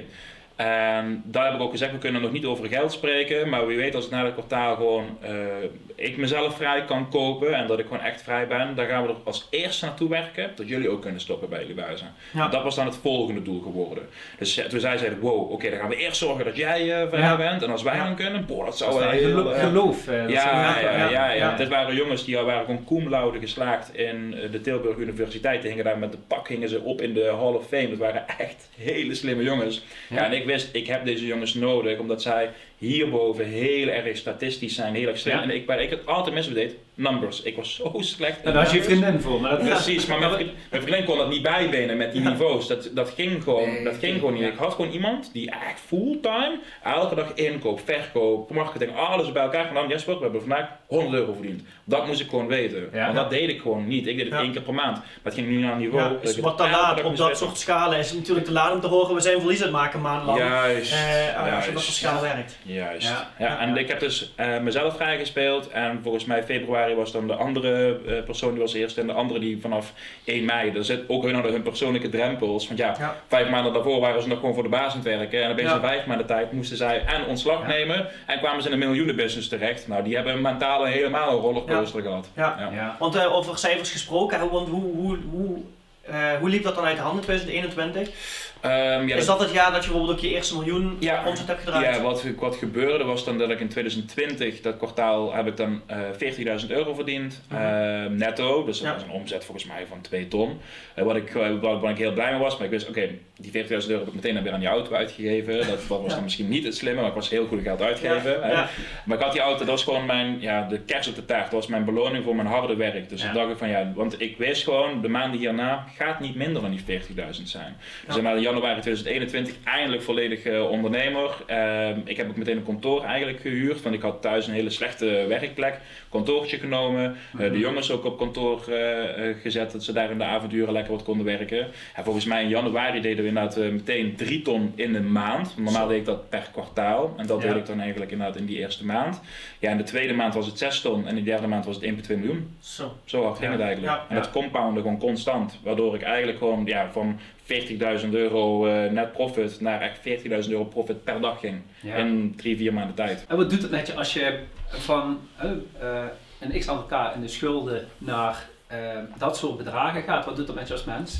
En daar heb ik ook gezegd, we kunnen nog niet over geld spreken, maar wie weet als ik na het kwartaal gewoon uh, ik mezelf vrij kan kopen en dat ik gewoon echt vrij ben, dan gaan we er als eerste naartoe werken dat jullie ook kunnen stoppen bij jullie buizen. Ja. Dat was dan het volgende doel geworden. Dus toen zij zeiden, wow, oké, okay, dan gaan we eerst zorgen dat jij uh, vrij ja. bent en als wij ja. dan kunnen, boah, dat zou wel heel... Gelo geloof. Uh, ja, ja, ja, ja, ja. Dit waren jongens die waren gewoon cum laude geslaagd in de Tilburg Universiteit, die hingen daar met de pak, hingen ze op in de Hall of Fame. Dat waren echt hele slimme jongens. Ja. Ja, en ik wist, ik heb deze jongens nodig, omdat zij hierboven heel erg statistisch zijn, heel erg slim. Ja. En ik, waar ik het altijd mis deed, numbers. Ik was zo slecht. En daar had je vriendin voor. Maar dat Precies, maar mijn vriendin, mijn vriendin kon dat niet bijbenen met die niveaus. Dat, dat ging gewoon, dat ging gewoon niet. Ik had gewoon iemand die echt fulltime elke dag inkoop, verkoop, marketing, alles bij elkaar gedaan. Jesper, we hebben vandaag honderd euro verdiend. Dat moest ik gewoon weten. Ja. Want dat deed ik gewoon niet. Ik deed het ja. één keer per maand. Maar het ging nu naar een niveau. Ja, dus wat te laat op dat soort schalen is natuurlijk te laat om te horen, we zijn verlies aan het maken maandenlang. Juist. Uh, als Juist. je dat soort schaal werkt. Juist. Ja. Ja, ja, en ja. ik heb dus uh, mezelf vrijgespeeld en volgens mij februari was dan de andere uh, persoon die was eerst en de andere die vanaf één mei. Er zit ook hun, hun persoonlijke drempels. Want ja, ja, vijf maanden daarvoor waren ze nog gewoon voor de baas aan het werken en opeens ja. in vijf maanden tijd moesten zij en ontslag ja. nemen en kwamen ze in een miljoenenbusiness terecht. Nou, die hebben mentaal helemaal een rollercoaster ja. gehad. Ja. Ja. Ja. Want uh, over cijfers gesproken, hoe, hoe, hoe, hoe, uh, hoe liep dat dan uit de hand in twintig eenentwintig? Um, ja, is dat het jaar dat je bijvoorbeeld ook je eerste miljoen ja, omzet hebt gedraaid? Ja, wat, wat gebeurde was dan dat ik in twintig twintig, dat kwartaal, heb ik dan uh, veertigduizend euro verdiend, uh, netto. Dus dat ja. was een omzet volgens mij van twee ton. Uh, wat ik, uh, wat, wat ik heel blij mee was, maar ik wist, oké, okay, die veertigduizend euro heb ik meteen weer aan die auto uitgegeven. Dat, dat was ja. dan misschien niet het slimme, maar ik was heel goed geld uitgegeven. Ja. Uh, ja. Maar ik had die auto, dat was gewoon mijn, ja, de kers op de taart. Dat was mijn beloning voor mijn harde werk. Dus ja. dan dacht ik van ja, want ik wist gewoon, de maanden hierna gaat niet minder dan die veertigduizend zijn. Dus ja. in januari twintig eenentwintig eindelijk volledig uh, ondernemer. Uh, ik heb ook meteen een kantoor eigenlijk gehuurd, want ik had thuis een hele slechte werkplek. Kantoortje genomen, uh, mm-hmm. de jongens ook op kantoor uh, uh, gezet, dat ze daar in de avonduren lekker wat konden werken. En volgens mij in januari deden we inderdaad uh, meteen drie ton in een maand. Normaal Zo. deed ik dat per kwartaal en dat ja. deed ik dan eigenlijk inderdaad in die eerste maand. Ja, in de tweede maand was het zes ton en in de derde maand was het één komma twee miljoen. Zo, Zo hard ging ja. het eigenlijk. Ja. En dat compoundde gewoon constant, waardoor ik eigenlijk gewoon ja, van veertigduizend euro uh, net profit naar echt veertigduizend euro profit per dag ging. Ja. In drie, vier maanden tijd. En wat doet het met je als je van uh, uh, een x aantal k in de schulden naar uh, dat soort bedragen gaat? Wat doet dat met je als mens?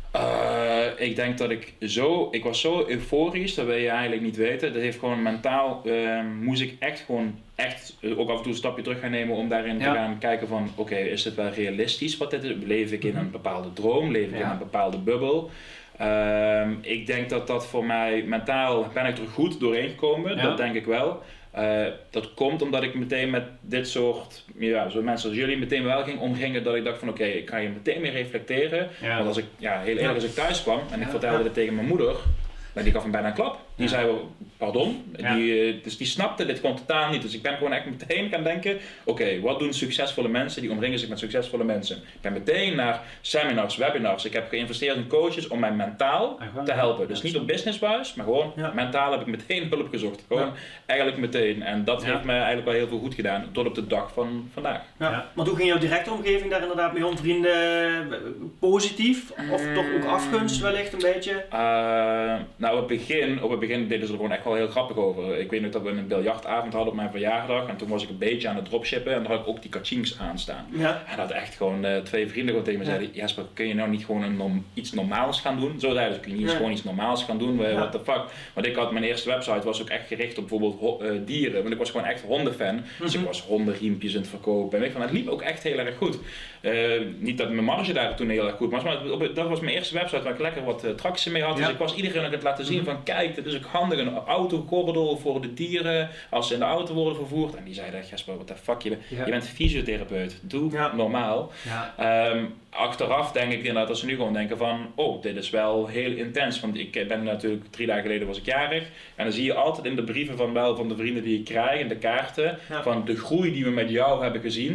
Uh, ik denk dat ik zo, ik was zo euforisch, dat wil je eigenlijk niet weten. Dat heeft gewoon mentaal, uh, moest ik echt gewoon echt uh, ook af en toe een stapje terug gaan nemen om daarin ja. te gaan kijken van oké, okay, is dit wel realistisch wat dit is? Leef ik in een bepaalde droom? Leef ik ja. in een bepaalde bubbel? Uh, ik denk dat dat voor mij mentaal, ben ik er goed doorheen gekomen, ja. dat denk ik wel. Uh, dat komt omdat ik meteen met dit soort, ja, zo mensen als jullie meteen wel ging omgingen dat ik dacht van oké, okay, ik ga je meteen meer reflecteren. Ja. Want als ik, ja, heel eerlijk, als ik thuis kwam en ik ja. vertelde ja. dit tegen mijn moeder, maar die gaf hem bijna een klap. Die ja. zei, pardon, ja. die, dus die snapte dit gewoon totaal niet. Dus ik ben gewoon echt meteen gaan denken, oké, okay, wat doen succesvolle mensen? Die omringen zich met succesvolle mensen. Ik ben meteen naar seminars, webinars. Ik heb geïnvesteerd in coaches om mij mentaal te helpen. Dus niet op business-wise, maar gewoon ja. mentaal heb ik meteen hulp gezocht. Gewoon ja. eigenlijk meteen. En dat ja. heeft mij eigenlijk wel heel veel goed gedaan, tot op de dag van vandaag. Ja. Ja. Want hoe ging jouw directe omgeving daar inderdaad mee om? Vrienden positief? Of mm. toch ook afgunst wellicht een beetje? Uh, nou, op het begin, op het begin deden ze er gewoon echt wel heel grappig over. Ik weet nog dat we een biljartavond hadden op mijn verjaardag en toen was ik een beetje aan het dropshippen en dan had ik ook die kachings aanstaan. Ja. En dat echt gewoon uh, twee vrienden gewoon tegen me zeiden, ja. Jasper, kun je nou niet gewoon een norm, iets normaals gaan doen? Zo zeiden ze, kun je niet ja. gewoon iets normaals gaan doen? Ja. What the fuck? Want ik had, mijn eerste website was ook echt gericht op bijvoorbeeld ho uh, dieren, want ik was gewoon echt hondenfan. Mm-hmm. Dus ik was hondenriempjes aan het verkopen en weet je, van, het liep ook echt heel erg goed. Uh, niet dat mijn marge daar toen heel erg goed was, maar dat was mijn eerste website waar ik lekker wat uh, tractie mee had. Ja. Dus ik was iedereen aan het laten zien van kijk, dit is ook handig, een autogordel voor de dieren als ze in de auto worden vervoerd. En die zeiden, Jasper, what the fuck, je, ja. je bent fysiotherapeut, doe ja. normaal. Ja. Um, achteraf denk ik inderdaad dat ze nu gewoon denken van, oh, dit is wel heel intens. Want ik ben natuurlijk, drie dagen geleden was ik jarig. En dan zie je altijd in de brieven van wel van de vrienden die ik krijg, in de kaarten, ja. van de groei die we met jou hebben gezien.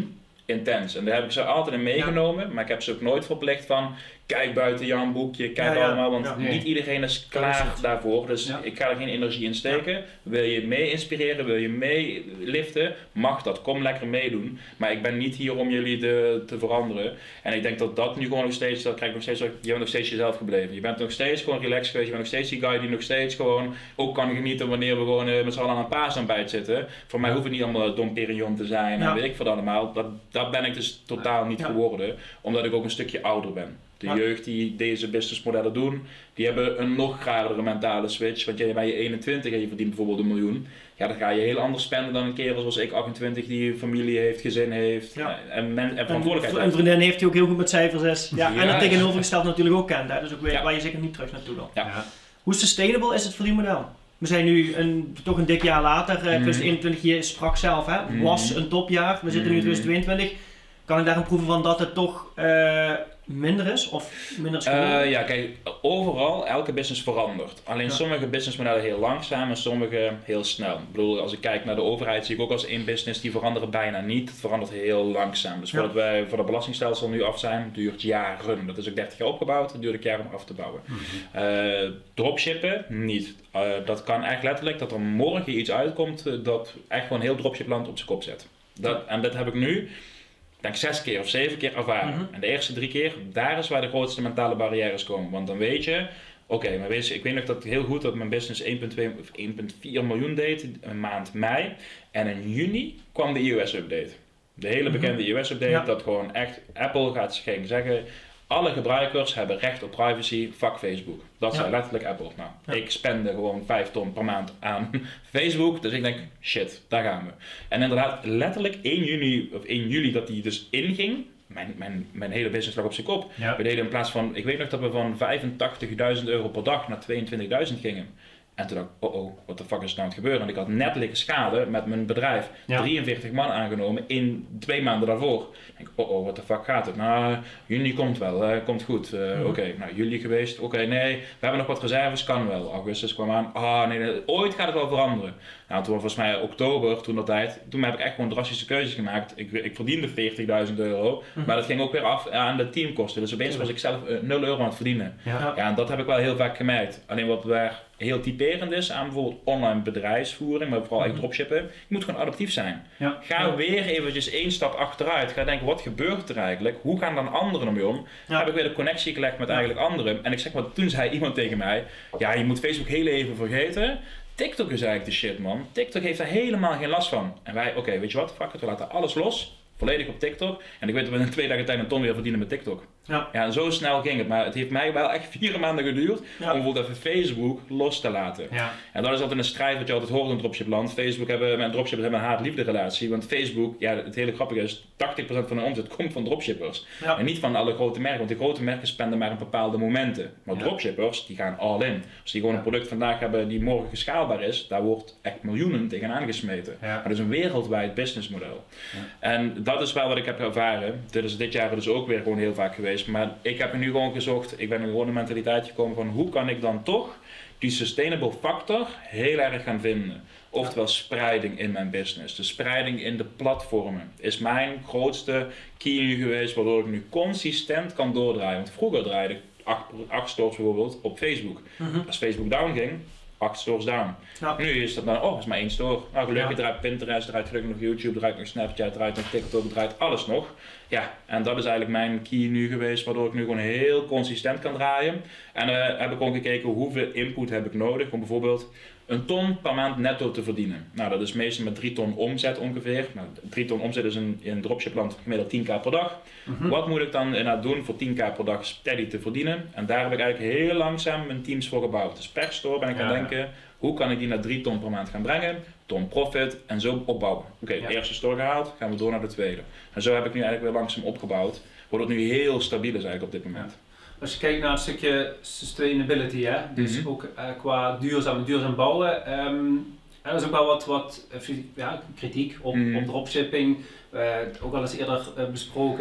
intens. En daar heb ik ze altijd in meegenomen, ja. maar ik heb ze ook nooit verplicht van, kijk buiten Jan boekje, kijk ja, ja. allemaal, want ja. niet nee. iedereen is klaar is daarvoor. Dus ja. ik ga er geen energie in steken. Ja. Wil je mee inspireren, wil je mee liften, mag dat, kom lekker meedoen. Maar ik ben niet hier om jullie te, te veranderen. En ik denk dat dat nu gewoon nog steeds, dat krijg ik nog steeds, je bent nog steeds jezelf gebleven. Je bent nog steeds gewoon relaxed geweest, je bent nog steeds die guy die nog steeds gewoon ook kan genieten wanneer we gewoon uh, met z'n allen aan een paasontbijt zitten. Voor mij hoeft het niet allemaal Dom Perignon te zijn ja. en weet ik wat allemaal. Dat, dat ben ik dus totaal niet ja. geworden, omdat ik ook een stukje ouder ben. De ja. jeugd die deze businessmodellen doen, die hebben een nog gradere mentale switch. Want jij bent je eenentwintig en je verdient bijvoorbeeld een miljoen. Ja, dan ga je heel anders spenden dan een kerel zoals ik, achtentwintig, die familie heeft, gezin heeft ja. en, men, en verantwoordelijkheid heeft. Een vriendin heeft die ook heel goed met cijfers is. Ja, ja, en dat tegenovergesteld natuurlijk ook kent. Hè? Dus ook weer, ja. waar je zeker niet terug naartoe wil. Ja. Ja. Hoe sustainable is het verdienmodel? We zijn nu een, toch een dik jaar later. Uh, twintig eenentwintig, je sprak zelf, hè? Was een topjaar. We zitten nu in twintig tweeëntwintig. Kan ik daarin proeven van dat het toch uh, minder is of minder is geworden? Uh, ja, kijk, overal, elke business verandert. Alleen ja. sommige businessmodellen heel langzaam en sommige heel snel. Ik bedoel, als ik kijk naar de overheid, zie ik ook als één business, die veranderen bijna niet. Het verandert heel langzaam. Dus ja. voordat wij voor het belastingstelsel nu af zijn, duurt jaren. Dat is ook dertig jaar opgebouwd, het duurt een jaar om af te bouwen. Mm-hmm. uh, dropshippen, niet. Uh, dat kan echt letterlijk dat er morgen iets uitkomt uh, dat echt gewoon heel dropshipland op zijn kop zet. Dat, en dat heb ik nu ik denk zes keer of zeven keer ervaren. Mm-hmm. En de eerste drie keer, daar is waar de grootste mentale barrières komen. Want dan weet je, oké, okay, maar weet je, ik weet nog dat heel goed dat mijn business één komma twee of één komma vier miljoen deed een maand mei. En in juni kwam de iOS update. De hele bekende mm-hmm. iOS update, ja. dat gewoon echt, Apple gaat ging zeggen, alle gebruikers hebben recht op privacy, fuck Facebook. Dat ja. zei letterlijk Apple. Nou, ja. ik spende gewoon vijf ton per maand aan Facebook, dus ik denk, shit, daar gaan we. En inderdaad, letterlijk één juni of één juli dat die dus inging, mijn, mijn, mijn hele business lag op zijn kop. Ja. We deden in plaats van, ik weet nog dat we van vijfentachtigduizend euro per dag naar tweeëntwintigduizend gingen. En toen dacht ik, oh oh, wat de fuck is er nou aan het gebeuren? En ik had net liggen schade met mijn bedrijf. Ja. drieënveertig man aangenomen in twee maanden daarvoor. Ik denk, oh oh, wat de fuck gaat het? Nou, juni komt wel, uh, komt goed. Uh, mm-hmm. Oké, okay, nou juli geweest. Oké, okay, nee, we hebben nog wat reserves, kan wel. Augustus kwam aan. Ah, oh, nee, nee, ooit gaat het wel veranderen. Nou, toen volgens mij oktober, toen dat tijd, toen heb ik echt gewoon drastische keuzes gemaakt. Ik, ik verdiende veertigduizend euro, mm-hmm. maar dat ging ook weer af aan de teamkosten. Dus opeens was ik zelf uh, nul euro aan het verdienen. Ja. ja, en dat heb ik wel heel vaak gemerkt. Alleen wat daar heel typerend is aan bijvoorbeeld online bedrijfsvoering, maar vooral mm-hmm. dropshippen, je moet gewoon adaptief zijn. Ja. Ga ja. weer eventjes één stap achteruit. Ga denken, wat gebeurt er eigenlijk? Hoe gaan dan anderen ermee om? Ja. Heb ik weer de connectie gelegd met ja. eigenlijk anderen. En ik zeg maar, toen zei iemand tegen mij, ja, je moet Facebook heel even vergeten. TikTok is eigenlijk de shit, man. TikTok heeft daar helemaal geen last van. En wij, oké, okay, weet je wat, fuck it, we laten alles los. Volledig op TikTok. En ik weet dat we in twee dagen tijd een ton weer verdienen met TikTok. Ja. Ja, en zo snel ging het. Maar het heeft mij wel echt vier maanden geduurd ja. om bijvoorbeeld even Facebook los te laten. Ja. En dat is altijd een strijd wat je altijd hoort in dropshipland. Facebook hebben, en dropshippers hebben een haat-liefde relatie. Want Facebook, ja, het hele grappige is, tachtig procent van de omzet komt van dropshippers. Ja. En niet van alle grote merken, want die grote merken spenden maar op bepaalde momenten. Maar ja. dropshippers, die gaan all in. Als die gewoon een product vandaag hebben die morgen geschaalbaar is, daar wordt echt miljoenen tegenaan gesmeten. Ja. Maar dat is een wereldwijd businessmodel. Ja. En dat is wel wat ik heb ervaren. Dit is dit jaar dus ook weer gewoon heel vaak geweest. Maar ik heb er nu gewoon gezocht, ik ben er gewoon een mentaliteit gekomen van hoe kan ik dan toch die sustainable factor heel erg gaan vinden. Oftewel spreiding in mijn business. De spreiding in de platformen is mijn grootste key nu geweest, waardoor ik nu consistent kan doordraaien. Want vroeger draaide ik acht, acht stores bijvoorbeeld op Facebook. Mm-hmm. Als Facebook down ging, acht stores down. Ja. Nu is dat dan, oh, het is maar één store. Nou, gelukkig ja. draait Pinterest, draait gelukkig nog YouTube, draait nog Snapchat, draait nog TikTok, draait alles nog. Ja, en dat is eigenlijk mijn key nu geweest, waardoor ik nu gewoon heel consistent kan draaien. En uh, heb ik gewoon gekeken hoeveel input heb ik nodig om bijvoorbeeld een ton per maand netto te verdienen. Nou, dat is meestal met drie ton omzet ongeveer. Nou, drie ton omzet is in, in dropshipland gemiddeld tien k per dag. Mm-hmm. Wat moet ik dan inderdaad doen voor tien k per dag steady te verdienen? En daar heb ik eigenlijk heel langzaam mijn teams voor gebouwd. Dus per store ben ik ja. aan het denken, hoe kan ik die naar drie ton per maand gaan brengen? Ton profit en zo opbouwen. Oké, okay, ja. eerste store gehaald, gaan we door naar de tweede. En zo heb ik nu eigenlijk weer langzaam opgebouwd. Waardoor het nu heel stabiel is eigenlijk op dit moment. Ja. Als je kijkt naar het stukje sustainability, hè? Dus mm-hmm. ook uh, qua duurzaam, duurzaam bouwen, um, er is ook wel wat, wat uh, ja, kritiek op, mm-hmm. op dropshipping, uh, ook al eens eerder uh, besproken.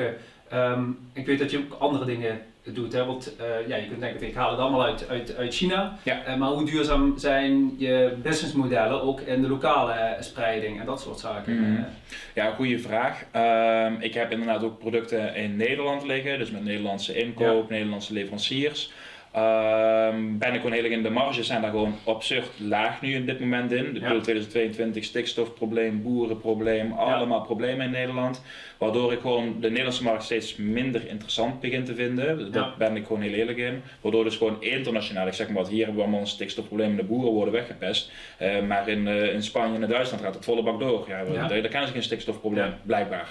Um, ik weet dat je ook andere dingen doet, hè? Want uh, ja, je kunt denken, ik haal het allemaal uit, uit, uit China. Ja. Uh, maar hoe duurzaam zijn je businessmodellen ook in de lokale uh, spreiding en dat soort zaken? Mm. Ja, goede vraag. Um, ik heb inderdaad ook producten in Nederland liggen, dus met Nederlandse inkoop, ja. Nederlandse leveranciers. Um, ben ik gewoon heel erg in de marges zijn daar gewoon absurd laag nu in dit moment in. De ja. twintig tweeëntwintig stikstofprobleem, boerenprobleem, allemaal ja. problemen in Nederland. Waardoor ik gewoon de Nederlandse markt steeds minder interessant begin te vinden. Dat ja. ben ik gewoon heel eerlijk in. Waardoor dus gewoon internationaal, ik zeg maar wat, hier hebben we allemaal een stikstofprobleem en de boeren worden weggepest. Uh, maar in, uh, in Spanje en in Duitsland gaat het volle bak door. Ja, ja. Daar, daar kennen ze geen stikstofprobleem, ja. blijkbaar.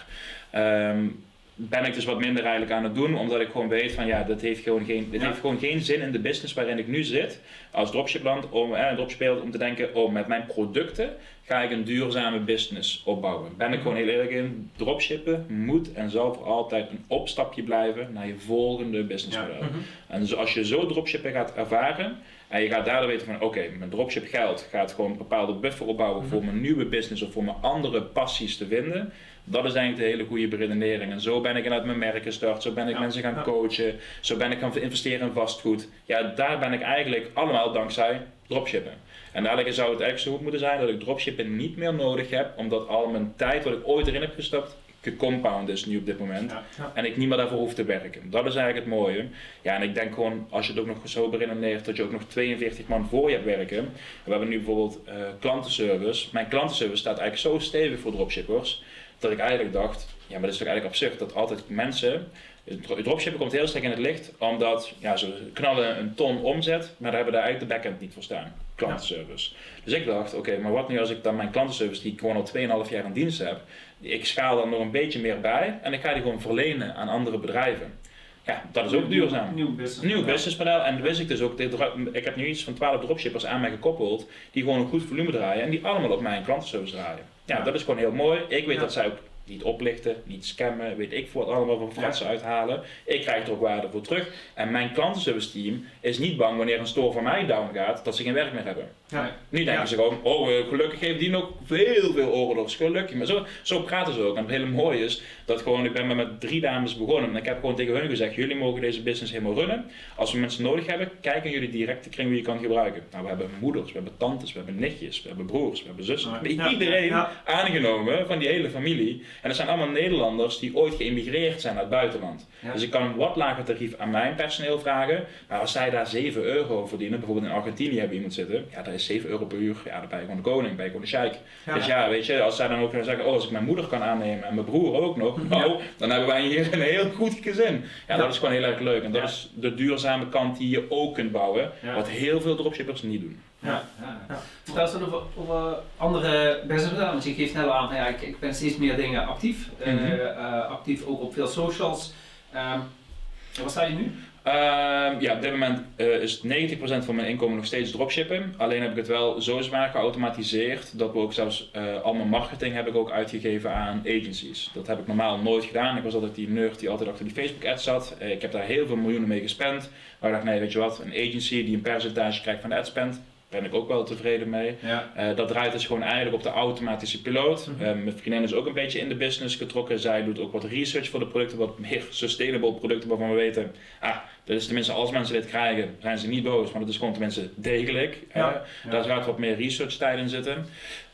Um, ben ik dus wat minder eigenlijk aan het doen, omdat ik gewoon weet van ja, dat heeft gewoon geen, dit ja. heeft gewoon geen zin in de business waarin ik nu zit als dropshipland, om, eh, dropshipper, om te denken, oh, met mijn producten ga ik een duurzame business opbouwen. Ben ik gewoon heel eerlijk in, dropshippen moet en zal voor altijd een opstapje blijven naar je volgende businessmodel. Ja. Mm-hmm. En dus als je zo dropshippen gaat ervaren, en je gaat daardoor weten van oké, okay, mijn dropship geld gaat gewoon een bepaalde buffer opbouwen mm-hmm. voor mijn nieuwe business of voor mijn andere passies te vinden. Dat is eigenlijk de hele goede beredenering. En zo ben ik inderdaad mijn merk gestart, zo ben ik ja, mensen gaan ja. coachen, zo ben ik gaan investeren in vastgoed. Ja, daar ben ik eigenlijk allemaal dankzij dropshippen. En eigenlijk zou het eigenlijk zo goed moeten zijn dat ik dropshippen niet meer nodig heb, omdat al mijn tijd wat ik ooit erin heb gestapt, gecompound is nu op dit moment. Ja, ja. En ik niet meer daarvoor hoef te werken. Dat is eigenlijk het mooie. Ja, en ik denk gewoon, als je het ook nog zo beredeneert, dat je ook nog tweeënveertig man voor je hebt werken. We hebben nu bijvoorbeeld uh, klantenservice. Mijn klantenservice staat eigenlijk zo stevig voor dropshippers, dat ik eigenlijk dacht, ja, maar dat is toch eigenlijk absurd dat altijd mensen, dropshippen komt heel sterk in het licht, omdat ja, ze knallen een ton omzet, maar daar hebben we eigenlijk de backend niet voor staan, klantenservice. Ja. Dus ik dacht, oké, okay, maar wat nu als ik dan mijn klantenservice, die ik gewoon al twee komma vijf jaar in dienst heb, ik schaal dan nog een beetje meer bij en ik ga die gewoon verlenen aan andere bedrijven. Ja, dat is ook duurzaam. Nieuw business. Nieuw businessmodel. En wist ik dus ook, ik heb nu iets van twaalf dropshippers aan mij gekoppeld, die gewoon een goed volume draaien en die allemaal op mijn klantenservice draaien. Ja, ja. Dat is gewoon heel mooi. Ik weet ja. dat zij ook niet oplichten, niet scammen, weet ik voor wat allemaal van fratsen ja. uithalen. Ik krijg er ook waarde voor terug. En mijn klantenservice team is niet bang wanneer een store van mij down gaat, dat ze geen werk meer hebben. Ja. Nu denken ja. ze gewoon, oh gelukkig geven die nog veel veel orders, gelukkig. Maar zo, zo praten ze ook. En het hele mooie is, dat gewoon, ik ben met drie dames begonnen en ik heb gewoon tegen hun gezegd, jullie mogen deze business helemaal runnen. Als we mensen nodig hebben, kijken jullie direct de kring wie je kan gebruiken. Nou, we hebben moeders, we hebben tantes, we hebben nichtjes, we hebben broers, we hebben zussen. We hebben ja. iedereen ja. aangenomen van die hele familie. En dat zijn allemaal Nederlanders die ooit geëmigreerd zijn uit het buitenland. Ja. Dus ik kan een wat lager tarief aan mijn personeel vragen, maar als zij daar zeven euro verdienen, bijvoorbeeld in Argentinië hebben we iemand zitten, ja, dat is zeven euro per uur, ja, dan ben je gewoon de koning, ben je gewoon de sheik. Ja. Dus ja, weet je, als zij dan ook kunnen zeggen, oh, als ik mijn moeder kan aannemen en mijn broer ook nog, nou, ja. dan hebben wij hier een heel goed gezin. Ja, ja. dat is gewoon heel erg leuk en dat ja. is de duurzame kant die je ook kunt bouwen, ja. wat heel veel dropshippers niet doen. Ja, ja, ja. Vertel eens over, over andere businessmodellen, want je geeft net al aan, ja, ik, ik ben steeds meer dingen actief, mm-hmm. uh, uh, actief ook op veel socials. Um, wat sta je nu? Uh, ja, op dit moment uh, is negentig procent van mijn inkomen nog steeds dropshippen. Alleen heb ik het wel zo zwaar geautomatiseerd dat we ook zelfs uh, al mijn marketing heb ik ook uitgegeven aan agencies. Dat heb ik normaal nooit gedaan. Ik was altijd die nerd die altijd achter die Facebook ads zat. Uh, ik heb daar heel veel miljoenen mee gespend. Maar ik dacht, nee, weet je wat, een agency die een percentage krijgt van de adspend, ben ik ook wel tevreden mee. Ja. Uh, dat draait dus gewoon eigenlijk op de automatische piloot. Mm-hmm. uh, mijn vriendin is ook een beetje in de business getrokken. Zij doet ook wat research voor de producten, wat meer sustainable producten waarvan we weten, ah, dat is tenminste als mensen dit krijgen, zijn ze niet boos, maar dat is gewoon tenminste degelijk. Ja. Uh, daar ja. gaat wat meer research tijd in zitten.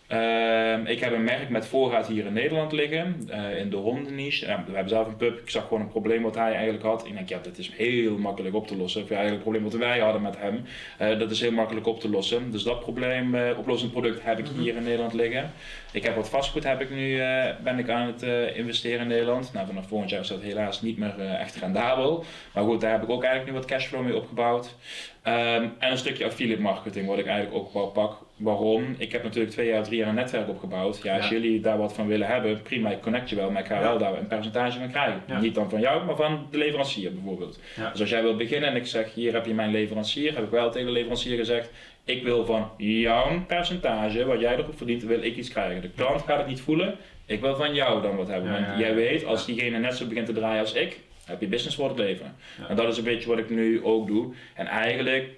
Uh, ik heb een merk met voorraad hier in Nederland liggen, uh, in de hondenniche. Uh, we hebben zelf een pup, ik zag gewoon een probleem wat hij eigenlijk had. Ik denk, ja, dit is heel makkelijk op te lossen. Of eigenlijk het probleem wat wij hadden met hem, uh, dat is heel makkelijk op te lossen. Dus dat probleem, uh, oplossend product heb ik hier in Nederland liggen. Ik heb wat vastgoed, heb ik nu, uh, ben ik aan het uh, investeren in Nederland. Nou, vanaf volgend jaar is dat helaas niet meer uh, echt rendabel. Maar goed, daar heb ik ook eigenlijk nu wat cashflow mee opgebouwd. Um, en een stukje affiliate marketing wat ik eigenlijk ook wel pak. Waarom? Ik heb natuurlijk twee jaar, drie jaar een netwerk opgebouwd. Ja, als ja. jullie daar wat van willen hebben, prima, ik connect je wel, maar ik ga ja. wel daar een percentage van krijgen. Ja. Niet dan van jou, maar van de leverancier bijvoorbeeld. Ja. Dus als jij wilt beginnen en ik zeg, hier heb je mijn leverancier, heb ik wel tegen de leverancier gezegd, ik wil van jouw percentage, wat jij erop verdient, wil ik iets krijgen. De klant gaat het niet voelen, ik wil van jou dan wat hebben. Ja, want ja, ja, jij weet, als diegene net zo begint te draaien als ik, heb je business voor het leven. Ja. En dat is een beetje wat ik nu ook doe. En eigenlijk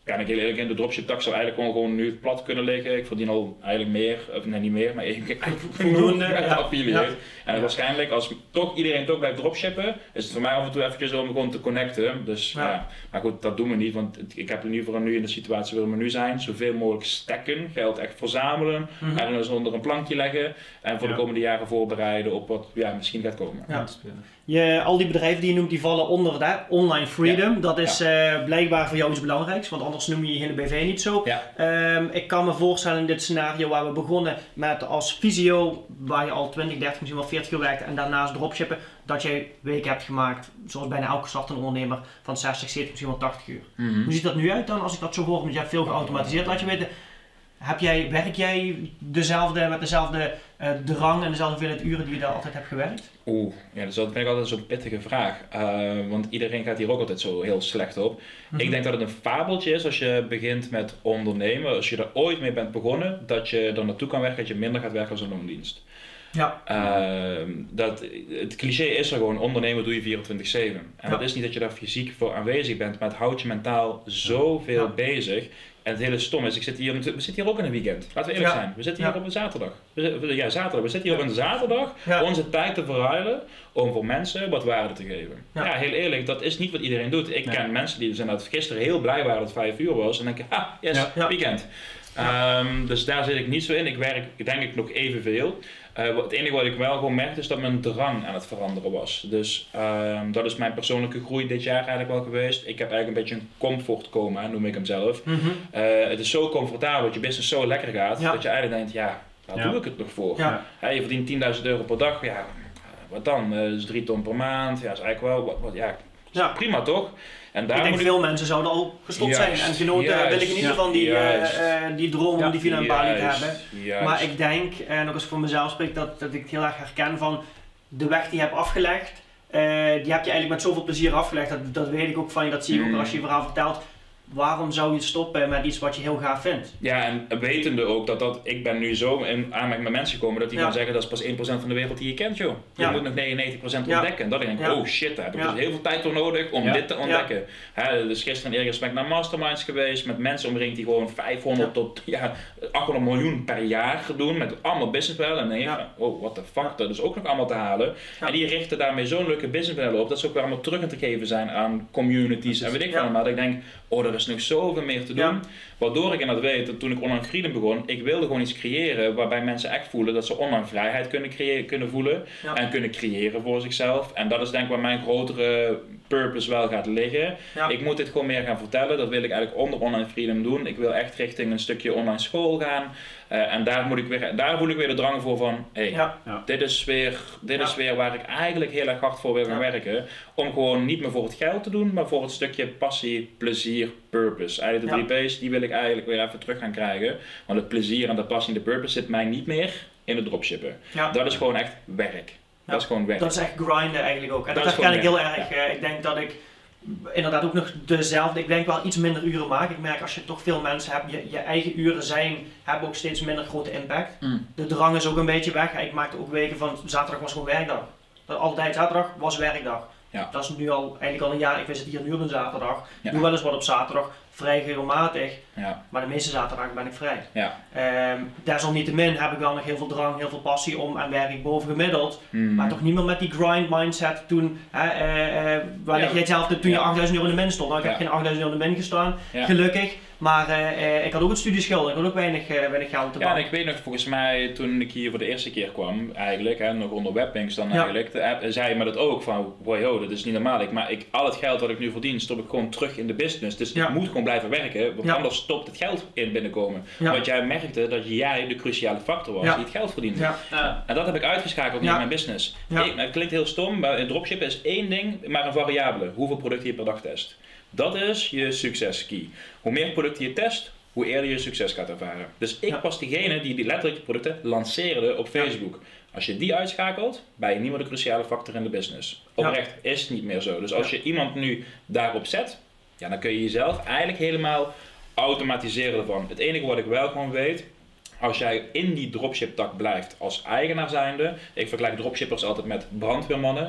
kan ik heel eerlijk in, de dropship tak zou eigenlijk gewoon, gewoon nu plat kunnen liggen. Ik verdien al eigenlijk meer, of nee niet meer, maar ik voldoende met ja. affiliate. Ja. En Ja. waarschijnlijk als toch iedereen toch blijft dropshippen, is het voor mij af en toe eventjes om gewoon te connecten. Dus ja. Ja. Maar goed, dat doen we niet, want het, ik heb in ieder geval nu in de situatie waarin we nu zijn, zoveel mogelijk stacken, geld echt verzamelen, mm-hmm. ergens onder een plankje leggen en voor ja. de komende jaren voorbereiden op wat ja, misschien gaat komen. Ja. Je, al die bedrijven die je noemt, die vallen onder de online freedom. Ja. Dat is ja. uh, blijkbaar voor jou iets belangrijks, want anders noem je je hele B V niet zo. Ja. Um, ik kan me voorstellen in dit scenario waar we begonnen met als fysio, waar je al twintig, dertig, misschien wel veertig uur werkte en daarnaast dropshippen, dat je weken hebt gemaakt, zoals bijna elke startende ondernemer, van zestig, zeventig, misschien wel tachtig uur. Mm-hmm. Hoe ziet dat nu uit dan, als ik dat zo hoor? Want je hebt veel geautomatiseerd, laat je weten. Heb jij, werk jij dezelfde, met dezelfde uh, drang en dezelfde hoeveelheid uren die je daar altijd hebt gewerkt? Oeh, ja, dus dat vind ik altijd zo'n pittige vraag. Uh, want iedereen gaat hier ook altijd zo heel slecht op. Mm-hmm. Ik denk dat het een fabeltje is als je begint met ondernemen. Als je er ooit mee bent begonnen, dat je er naartoe kan werken, dat je minder gaat werken als een loondienst. Ja. Uh, dat, het cliché is er gewoon, ondernemen doe je vierentwintig zeven. En ja. dat is niet dat je daar fysiek voor aanwezig bent, maar het houdt je mentaal zoveel ja. bezig. En het hele stom is, ik zit hier, we zitten hier ook in een weekend. Laten we eerlijk ja. zijn. We zitten hier ja. op een zaterdag. We zitten, ja, zaterdag. We zitten hier ja. op een zaterdag ja. onze tijd te verruilen om voor mensen wat waarde te geven. Ja, ja heel eerlijk, dat is niet wat iedereen doet. Ik ja. ken mensen die dus inderdaad gisteren heel blij waren dat het vijf uur was en denken, ah, yes, ja. Ja. weekend. Ja. Um, dus daar zit ik niet zo in. Ik werk denk ik nog evenveel. Uh, het enige wat ik wel gewoon merkte is dat mijn drang aan het veranderen was. Dus um, dat is mijn persoonlijke groei dit jaar eigenlijk wel geweest. Ik heb eigenlijk een beetje een comfortcoma, noem ik hem zelf. Mm-hmm. uh, het is zo comfortabel dat je business zo lekker gaat, ja. dat je eigenlijk denkt, ja, waar ja. doe ik het nog voor? Ja. Ja, je verdient tienduizend euro per dag, ja, wat dan? Uh, dus drie ton per maand, ja, is eigenlijk wel, wat, wat, ja, ja. prima toch? En ik denk veel ik... mensen zouden al gestopt juist, zijn en genoten wil ik in ieder geval die, uh, uh, die droom ja, om die financiële baan niet hebben. Juist. Maar ik denk, en ook als ik voor mezelf spreek, dat, dat ik het heel erg herken van de weg die je hebt afgelegd. Uh, die heb je eigenlijk met zoveel plezier afgelegd, dat, dat weet ik ook van je, dat zie je mm. ook als je je verhaal vertelt. Waarom zou je stoppen met iets wat je heel gaaf vindt? Ja, en wetende ook dat, dat ik ben nu zo in aanmerking met mensen gekomen dat die ja. gaan zeggen dat is pas één procent van de wereld die je kent, joh. Je ja. moet nog negenennegentig procent ontdekken. En dat ik denk, ja. oh shit, daar heb ik ja. dus heel veel tijd voor nodig om ja. dit te ontdekken. Ja. He, dus gisteren eerder ben ik naar masterminds geweest met mensen omringd die gewoon vijfhonderd ja. tot ja, achthonderd miljoen per jaar doen met allemaal businessmodellen. En dan denk je ja. van, oh what the fuck, dat is ook nog allemaal te halen. Ja. En die richten daarmee zo'n leuke businessmodellen op dat ze ook weer allemaal terug te geven zijn aan communities en weet ik ja. van. Maar dat ik denk, oh, er is nog zoveel meer te doen. Ja. Waardoor ik inderdaad weet dat toen ik Online Freedom begon, ik wilde gewoon iets creëren waarbij mensen echt voelen dat ze online vrijheid kunnen, creëren, kunnen voelen ja. en kunnen creëren voor zichzelf. En dat is denk ik waar mijn grotere purpose wel gaat liggen. Ja. Ik moet dit gewoon meer gaan vertellen, dat wil ik eigenlijk onder Online Freedom doen. Ik wil echt richting een stukje online school gaan. Uh, en daar, moet ik weer, daar voel ik weer de drang voor van, hé, hey, ja. ja. dit, is weer, dit ja. is weer waar ik eigenlijk heel erg hard voor wil gaan ja. werken. Om gewoon niet meer voor het geld te doen, maar voor het stukje passie, plezier, purpose. Eigenlijk de ja. drie P's, die wil ik eigenlijk weer even terug gaan krijgen. Want het plezier en de passie en de purpose zit mij niet meer in het dropshippen. Ja. Dat is gewoon echt werk. Ja. Dat is gewoon werk. Dat is echt grinden eigenlijk ook. En dat, dat herken ik heel erg. Ja. Ik denk dat ik inderdaad ook nog dezelfde, ik denk wel iets minder uren maak. Ik merk als je toch veel mensen hebt, je, je eigen uren zijn, hebben ook steeds minder grote impact. Mm. De drang is ook een beetje weg. Ik maakte ook weken van zaterdag was gewoon werkdag. Altijd zaterdag was werkdag. Ja. Dat is nu al eigenlijk al een jaar, ik zit hier nu op een zaterdag. Ja. Doe wel eens wat op zaterdag, vrij regelmatig. Ja. Maar de meeste zaterdagen ben ik vrij. Ja. Um, desalniettemin heb ik wel nog heel veel drang, heel veel passie om en werk ik boven gemiddeld. Mm. Maar toch niet meer met die grind mindset toen, hè, uh, uh, waar ja. jij hetzelfde toen ja. je achtduizend euro in de min stond. Nou, ik ja. heb geen achtduizend euro in de min gestaan, ja. gelukkig. Maar uh, uh, ik had ook het studieschuld, ik had ook weinig, uh, weinig geld te ja, en ik weet nog, volgens mij toen ik hier voor de eerste keer kwam, eigenlijk, hè, nog onder Webbanks dan ja. eigenlijk, de, zei je me dat ook van, wow, yo, dat is niet normaal. Ik, maar ik, al het geld wat ik nu verdien, stop ik gewoon terug in de business. Dus ja. ik moet gewoon blijven werken, want ja. anders stopt het geld in binnenkomen. Ja. Want jij merkte dat jij de cruciale factor was ja. die het geld verdiende. Ja. Ja. En dat heb ik uitgeschakeld ja. in mijn business. Ja. Ik, het klinkt heel stom, maar in dropshippen is één ding, maar een variabele. Hoeveel producten je per dag test. Dat is je succeskey. Hoe meer producten je test, hoe eerder je succes gaat ervaren. Dus ik ja. was degene die, die letterlijk je producten lanceerde op Facebook. Ja. Als je die uitschakelt, ben je niet meer de cruciale factor in de business. Oprecht ja. is het niet meer zo. Dus als ja. je iemand nu daarop zet, ja, dan kun je jezelf eigenlijk helemaal automatiseren ervan. Het enige wat ik wel gewoon weet, als jij in die dropship tak blijft als eigenaar zijnde, ik vergelijk dropshippers altijd met brandweermannen.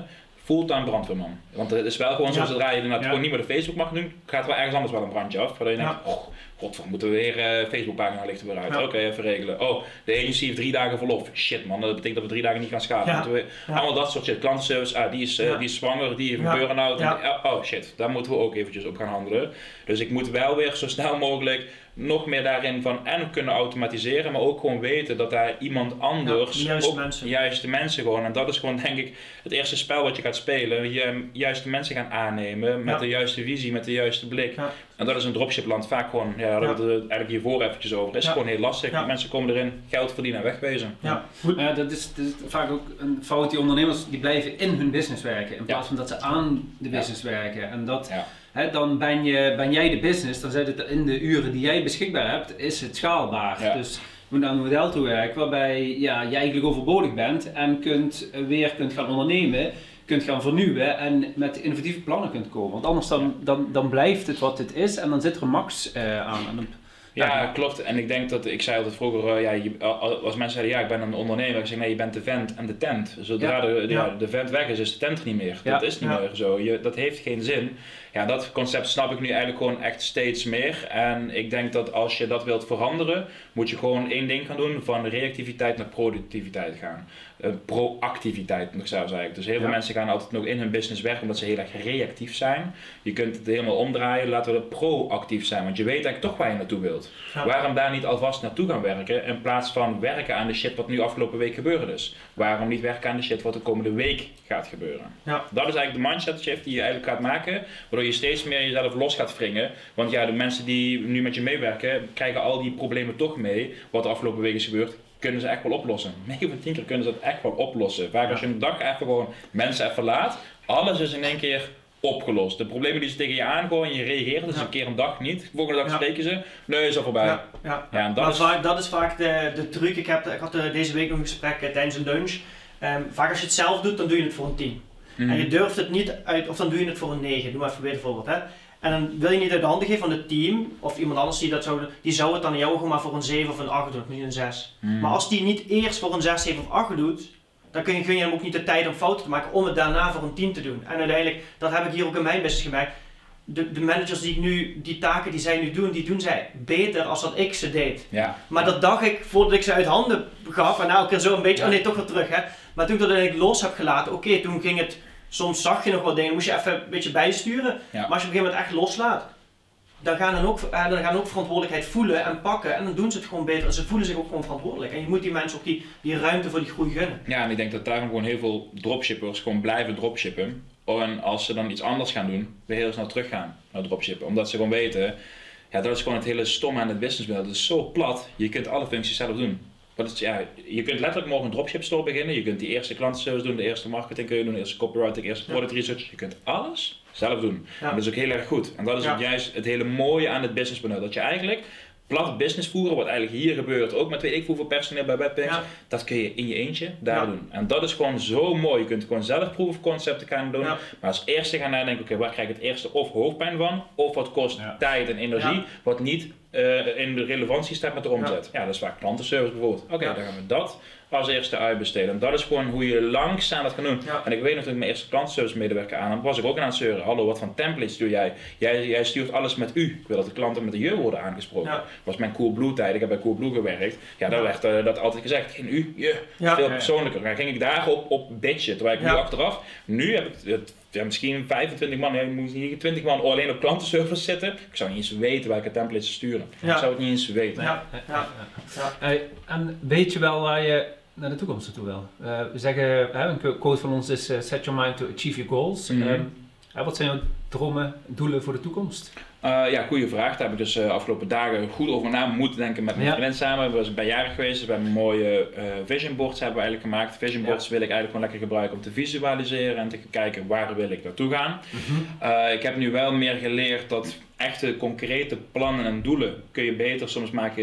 fulltime brandweerman. Want het is wel gewoon zo, Ja. zodra je inderdaad Ja. gewoon niet meer de Facebook mag doen, gaat er wel ergens anders wel een brandje af. Waardoor je denkt, Ja. oh, god, we moeten weer uh, Facebookpagina lichten weer uit. Ja. Oké, even regelen. Oh, de agency heeft drie dagen verlof. Shit man, dat betekent dat we drie dagen niet gaan schalen. Ja. Moeten we, Ja. Allemaal dat soort shit. Klantenservice, ah, die, is, uh, Ja. die is zwanger, die heeft een Ja. burn-out. Ja. En, oh shit, daar moeten we ook eventjes op gaan handelen. Dus ik moet wel weer zo snel mogelijk nog meer daarin van en kunnen automatiseren, maar ook gewoon weten dat daar iemand anders, Ja, de juiste ook mensen. juiste mensen gewoon, en dat is gewoon denk ik het eerste spel wat je gaat spelen, je juiste mensen gaan aannemen met Ja. de juiste visie, met de juiste blik. Ja. En dat is een dropshipland vaak gewoon, ja, daar hebben we het eigenlijk hiervoor eventjes over, is Ja. gewoon heel lastig. Ja. Mensen komen erin, geld verdienen en wegwezen. Ja. Ja, dat is, dat is vaak ook een fout. Die ondernemers die blijven in hun business werken in plaats van dat ze aan de business werken. En dat, Ja. hè, dan ben, je, ben jij de business, dan zit het in de uren die jij beschikbaar hebt, is het schaalbaar. Ja. Dus je moet naar een model toe werken waarbij ja, je eigenlijk overbodig bent en kunt, uh, weer kunt gaan ondernemen, kunt gaan vernieuwen en met innovatieve plannen kunt komen. Want anders dan, dan, dan blijft het wat het is en dan zit er een max uh, aan. En dan, Ja, klopt. En ik denk dat, ik zei altijd vroeger, uh, ja, je, als mensen zeiden ja, ik ben een ondernemer, ik zeg nee, je bent de vent en de tent. Zodra Ja. de, de, Ja. ja, de vent weg is, is de tent er niet meer. Ja. Dat is niet Ja. meer zo. Je, dat heeft geen zin. Ja, dat concept snap ik nu eigenlijk gewoon echt steeds meer. En ik denk dat als je dat wilt veranderen, moet je gewoon één ding gaan doen, van reactiviteit naar productiviteit gaan. Uh, proactiviteit nog zelfs eigenlijk. Dus heel veel Ja. mensen gaan altijd nog in hun business werken omdat ze heel erg reactief zijn. Je kunt het helemaal omdraaien, laten we er proactief zijn, want je weet eigenlijk toch waar je naartoe wilt. Ja. Waarom daar niet alvast naartoe gaan werken in plaats van werken aan de shit wat nu afgelopen week gebeurd is? Waarom niet werken aan de shit wat de komende week gaat gebeuren? Ja. Dat is eigenlijk de mindset shift die je eigenlijk gaat maken, waardoor je steeds meer jezelf los gaat wringen. Want ja, de mensen die nu met je meewerken, krijgen al die problemen toch mee, wat de afgelopen week is gebeurd. Kunnen ze echt wel oplossen. negen van tien keer kunnen ze dat echt wel oplossen. Vaak Ja. als je een dag even gewoon mensen even laat, alles is in één keer opgelost. De problemen die ze tegen je aangooien en je reageert, dus Ja. een keer een dag niet. De volgende dag Ja. spreken ze, nee, is al voorbij. Ja, ja. Ja, en dat Maar is... vaak, dat is vaak de, de truc. Ik, heb, ik had eh, deze week nog een gesprek eh, tijdens een lunch. Ehm, vaak als je het zelf doet, dan doe je het voor een tien. Mhm. En je durft het niet uit, of dan doe je het voor een negen. Doe maar even weer een voorbeeld. Hè. En dan wil je niet uit de handen geven van het team, of iemand anders die dat zou doen, die zou het dan aan jou gewoon maar voor een zeven of een acht doen, misschien een zes. Mhm. Maar als die niet eerst voor een zes, zeven of acht doet, dan kun je, gun je hem ook niet de tijd om fouten te maken om het daarna voor een tien te doen. En uiteindelijk, dat heb ik hier ook in mijn business gemerkt, de, de managers die ik nu, die taken die zij nu doen, die doen zij beter als dat ik ze deed. Ja. Maar dat dacht ik voordat ik ze uit handen gaf en nou keer zo een beetje, oh nee, toch weer terug hè. Maar toen ik dat eigenlijk los heb gelaten, oké, okay, toen ging het, soms zag je nog wat dingen, moest je even een beetje bijsturen. Ja. Maar als je op een gegeven moment echt loslaat, dan gaan dan ook, eh, dan gaan ook verantwoordelijkheid voelen en pakken en dan doen ze het gewoon beter en ze voelen zich ook gewoon verantwoordelijk. En je moet die mensen ook die, die ruimte voor die groei gunnen. Ja, en ik denk dat daarom gewoon heel veel dropshippers gewoon blijven dropshippen. En als ze dan iets anders gaan doen, weer heel snel teruggaan naar dropshippen. Omdat ze gewoon weten, ja, dat is gewoon het hele stomme aan het businessmodel. Het is zo plat, je kunt alle functies zelf doen. Dat is, ja, je kunt letterlijk morgen een dropship store beginnen. Je kunt die eerste klantenservice doen, de eerste marketing kun je doen, de eerste copywriting, de eerste product research. Je kunt alles zelf doen. Ja. En dat is ook heel erg goed. En dat is Ja. ook juist het hele mooie aan het businessmodel. Dat je eigenlijk plat business voeren, wat eigenlijk hier gebeurt, ook met weet ik hoeveel personeel bij Webpix, Ja. dat kun je in je eentje daar Ja. doen. En dat is gewoon zo mooi. Je kunt gewoon zelf proof of concept gaan doen. Ja. Maar als eerste gaan nadenken, oké, waar krijg ik het eerste of hoofdpijn van, of wat kost Ja. tijd en energie, Ja. wat niet uh, in de relevantie staat met de omzet. Ja, ja dat is vaak klantenservice bijvoorbeeld. Oké, Ja. dan gaan we dat als eerste uitbesteden. En dat is gewoon hoe je langzaam dat gaat doen. Ja. En ik weet nog dat ik mijn eerste klantenservice medewerker aan had, was ik ook aan het zeuren. Hallo, wat voor templates stuur jij? jij? Jij stuurt alles met u. Ik wil dat de klanten met de je worden aangesproken. Ja. Was mijn Coolblue tijd, ik heb bij Coolblue gewerkt. Ja, daar werd uh, dat altijd gezegd. Geen u, je. Ja. Veel Ja. persoonlijker. Dan ging ik daarop op bitchen. Terwijl ik Ja. nu achteraf, nu heb ik het, ja, misschien vijfentwintig man, ja, je moet hier twintig man alleen op klantenservice zitten. Ik zou niet eens weten welke templates te sturen. Ja. Ik zou het niet eens weten. Ja. Ja. Ja. Hey, en weet je wel waar je naar de toekomst naartoe wil? Uh, we zeggen, hè, een quote van ons is uh, set your mind to achieve your goals. Mhm. Um, uh, wat zijn jouw dromen, doelen voor de toekomst? Uh, ja, goede vraag. Daar heb ik dus de uh, afgelopen dagen goed over na moeten denken met mijn Ja. vriendin samen. We zijn bij jaren geweest, dus we hebben mooie uh, vision boards hebben we eigenlijk gemaakt. Vision boards Ja. wil ik eigenlijk gewoon lekker gebruiken om te visualiseren en te kijken waar wil ik naartoe gaan. Mm-hmm. Uh, ik heb nu wel meer geleerd dat echte concrete plannen en doelen kun je beter soms maken in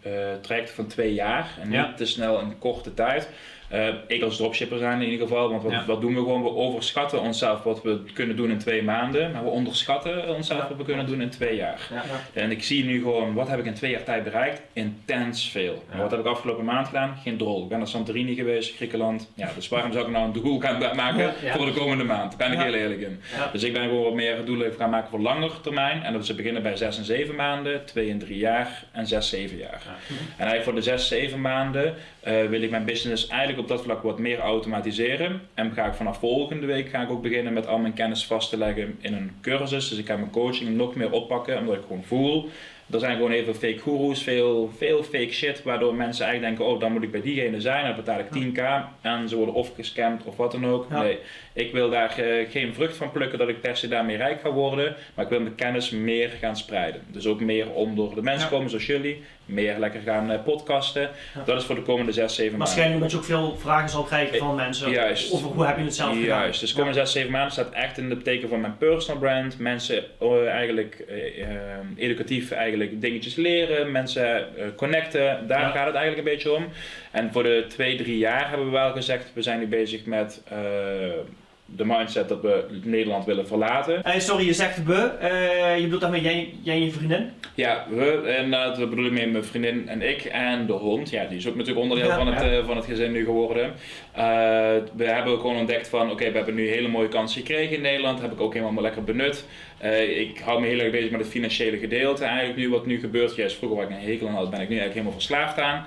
uh, trajecten van twee jaar en niet ja. te snel in korte tijd. Uh, ik als dropshipper zijn in ieder geval, want wat, ja. wat doen we gewoon? We overschatten onszelf wat we kunnen doen in twee maanden, maar we onderschatten onszelf ja. wat we kunnen doen in twee jaar. Ja. Ja. En ik zie nu gewoon, wat heb ik in twee jaar tijd bereikt? Intens veel. Ja. Wat heb ik afgelopen maand gedaan? Geen drol. Ik ben naar Santorini geweest, Griekenland. Ja, dus waarom zou ik nou een doel gaan maken ja. voor de komende maand? Daar ben ik ja. heel eerlijk in. Ja. Dus ik ben gewoon wat meer doelen gaan maken voor langere termijn. En dat ze beginnen bij zes en zeven maanden, twee en drie jaar en zes, zeven jaar. Ja. En eigenlijk voor de zes, zeven maanden uh, wil ik mijn business eigenlijk op dat vlak wat meer automatiseren. En ga ik vanaf volgende week ga ik ook beginnen met al mijn kennis vast te leggen in een cursus. Dus ik ga mijn coaching nog meer oppakken, omdat ik gewoon voel. Er zijn gewoon heel veel fake goeroes, veel, veel fake shit, waardoor mensen eigenlijk denken, oh dan moet ik bij diegene zijn, dan betaal ik tien k en ze worden of gescamd of wat dan ook. Ja. Nee, ik wil daar uh, geen vrucht van plukken dat ik per se daarmee rijk ga worden, maar ik wil mijn kennis meer gaan spreiden. Dus ook meer onder de mensen ja. komen zoals jullie, meer lekker gaan uh, podcasten. Ja. Dat is voor de komende zes, zeven maanden. Waarschijnlijk omdat je ook veel vragen zal krijgen van mensen Juist. over hoe heb je het zelf gedaan. Juist, dus de komende ja. zes, zeven maanden staat echt in het teken van mijn personal brand. Mensen uh, eigenlijk uh, uh, educatief eigenlijk dingetjes leren, mensen uh, connecten, daar ja. gaat het eigenlijk een beetje om. En voor de twee, drie jaar hebben we wel gezegd, we zijn nu bezig met uh, de mindset dat we Nederland willen verlaten. Hey, sorry, je zegt we, uh, je bedoelt daarmee jij, jij en je vriendin? Ja, we, en uh, dat bedoel ik mee mijn vriendin en ik en de hond. Ja, die is ook natuurlijk onderdeel ja, van, het, ja. uh, van het gezin nu geworden. Uh, we hebben ook gewoon ontdekt van, oké, okay, we hebben nu hele mooie kansen gekregen in Nederland. Dat heb ik ook helemaal lekker benut. Uh, ik hou me heel erg bezig met het financiële gedeelte eigenlijk nu, wat nu gebeurt. Juist vroeger waar ik een hekel aan had, ben ik nu eigenlijk helemaal verslaafd aan.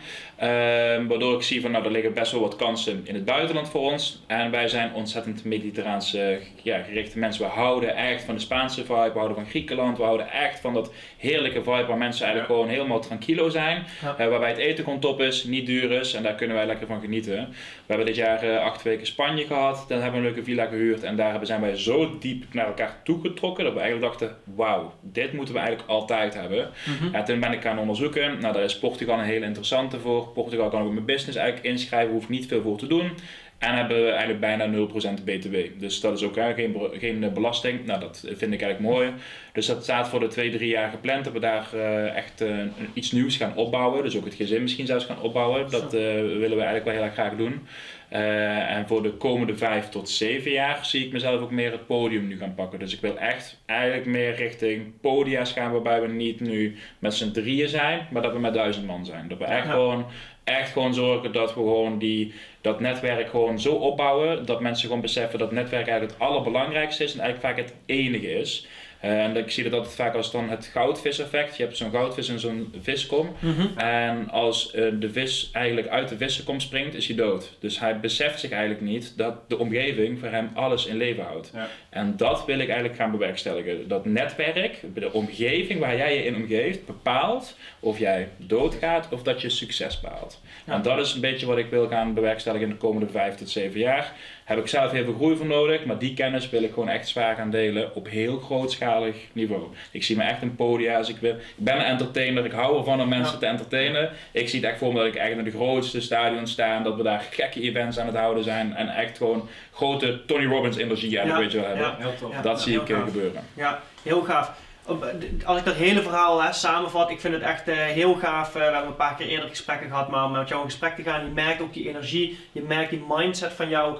Uh, waardoor ik zie van, nou, er liggen best wel wat kansen in het buitenland voor ons. En wij zijn ontzettend mediterraanse ja, gerichte mensen. We houden echt van de Spaanse vibe, we houden van Griekenland, we houden echt van dat heerlijke vibe waar mensen eigenlijk ja. gewoon helemaal tranquilo zijn. Ja. Uh, waarbij het eten gewoon top is, niet duur is en daar kunnen wij lekker van genieten. We hebben dit jaar uh, acht weken Spanje gehad, dan hebben we een leuke villa gehuurd en daar zijn wij zo diep naar elkaar toegetrokken dat we eigenlijk dachten, wauw, dit moeten we eigenlijk altijd hebben. Mm-hmm. En toen ben ik gaan onderzoeken, nou daar is Portugal een hele interessante voor. Portugal kan ik mijn business eigenlijk inschrijven, hoef ik niet veel voor te doen. En hebben we eigenlijk bijna nul procent B T W. Dus dat is ook geen, geen belasting. Nou, dat vind ik eigenlijk mooi. Dus dat staat voor de twee, drie jaar gepland. Dat we daar uh, echt uh, iets nieuws gaan opbouwen. Dus ook het gezin misschien zelfs gaan opbouwen. Dat uh, willen we eigenlijk wel heel erg graag doen. Uh, en voor de komende vijf tot zeven jaar zie ik mezelf ook meer het podium nu gaan pakken. Dus ik wil echt eigenlijk meer richting podia's gaan waarbij we niet nu met z'n drieën zijn, maar dat we met duizend man zijn. Dat we echt ja. gewoon echt gewoon zorgen dat we gewoon die, dat netwerk gewoon zo opbouwen dat mensen gewoon beseffen dat netwerk eigenlijk het allerbelangrijkste is en eigenlijk vaak het enige is. Uh, en ik zie dat altijd vaak als dan het goudvis-effect. Je hebt zo'n goudvis en zo'n viskom. Mm-hmm. En als uh, de vis eigenlijk uit de vissenkom springt, is hij dood. Dus hij beseft zich eigenlijk niet dat de omgeving voor hem alles in leven houdt. Ja. En dat wil ik eigenlijk gaan bewerkstelligen. Dat netwerk, de omgeving waar jij je in omgeeft, bepaalt of jij doodgaat of dat je succes behaalt. Ja. En dat is een beetje wat ik wil gaan bewerkstelligen in de komende vijf tot zeven jaar. Heb ik zelf heel veel groei voor nodig, maar die kennis wil ik gewoon echt zwaar gaan delen op heel grootschalig niveau. Ik zie me echt een podium als ik wil. Ik ben een entertainer, ik hou ervan om mensen ja. te entertainen. Ik zie het echt voor me dat ik echt naar de grootste stadions sta en dat we daar gekke events aan het houden zijn en echt gewoon grote Tony Robbins energie aan ja. weet je wel hebben. Ja. Ja. Dat ja. zie ja. ik gaaf. gebeuren. Ja, heel gaaf. Als ik dat hele verhaal hè, samenvat, ik vind het echt uh, heel gaaf. Uh, we hebben een paar keer eerder gesprekken gehad, maar om met jou in gesprek te gaan, je merkt ook die energie, je merkt die mindset van jou.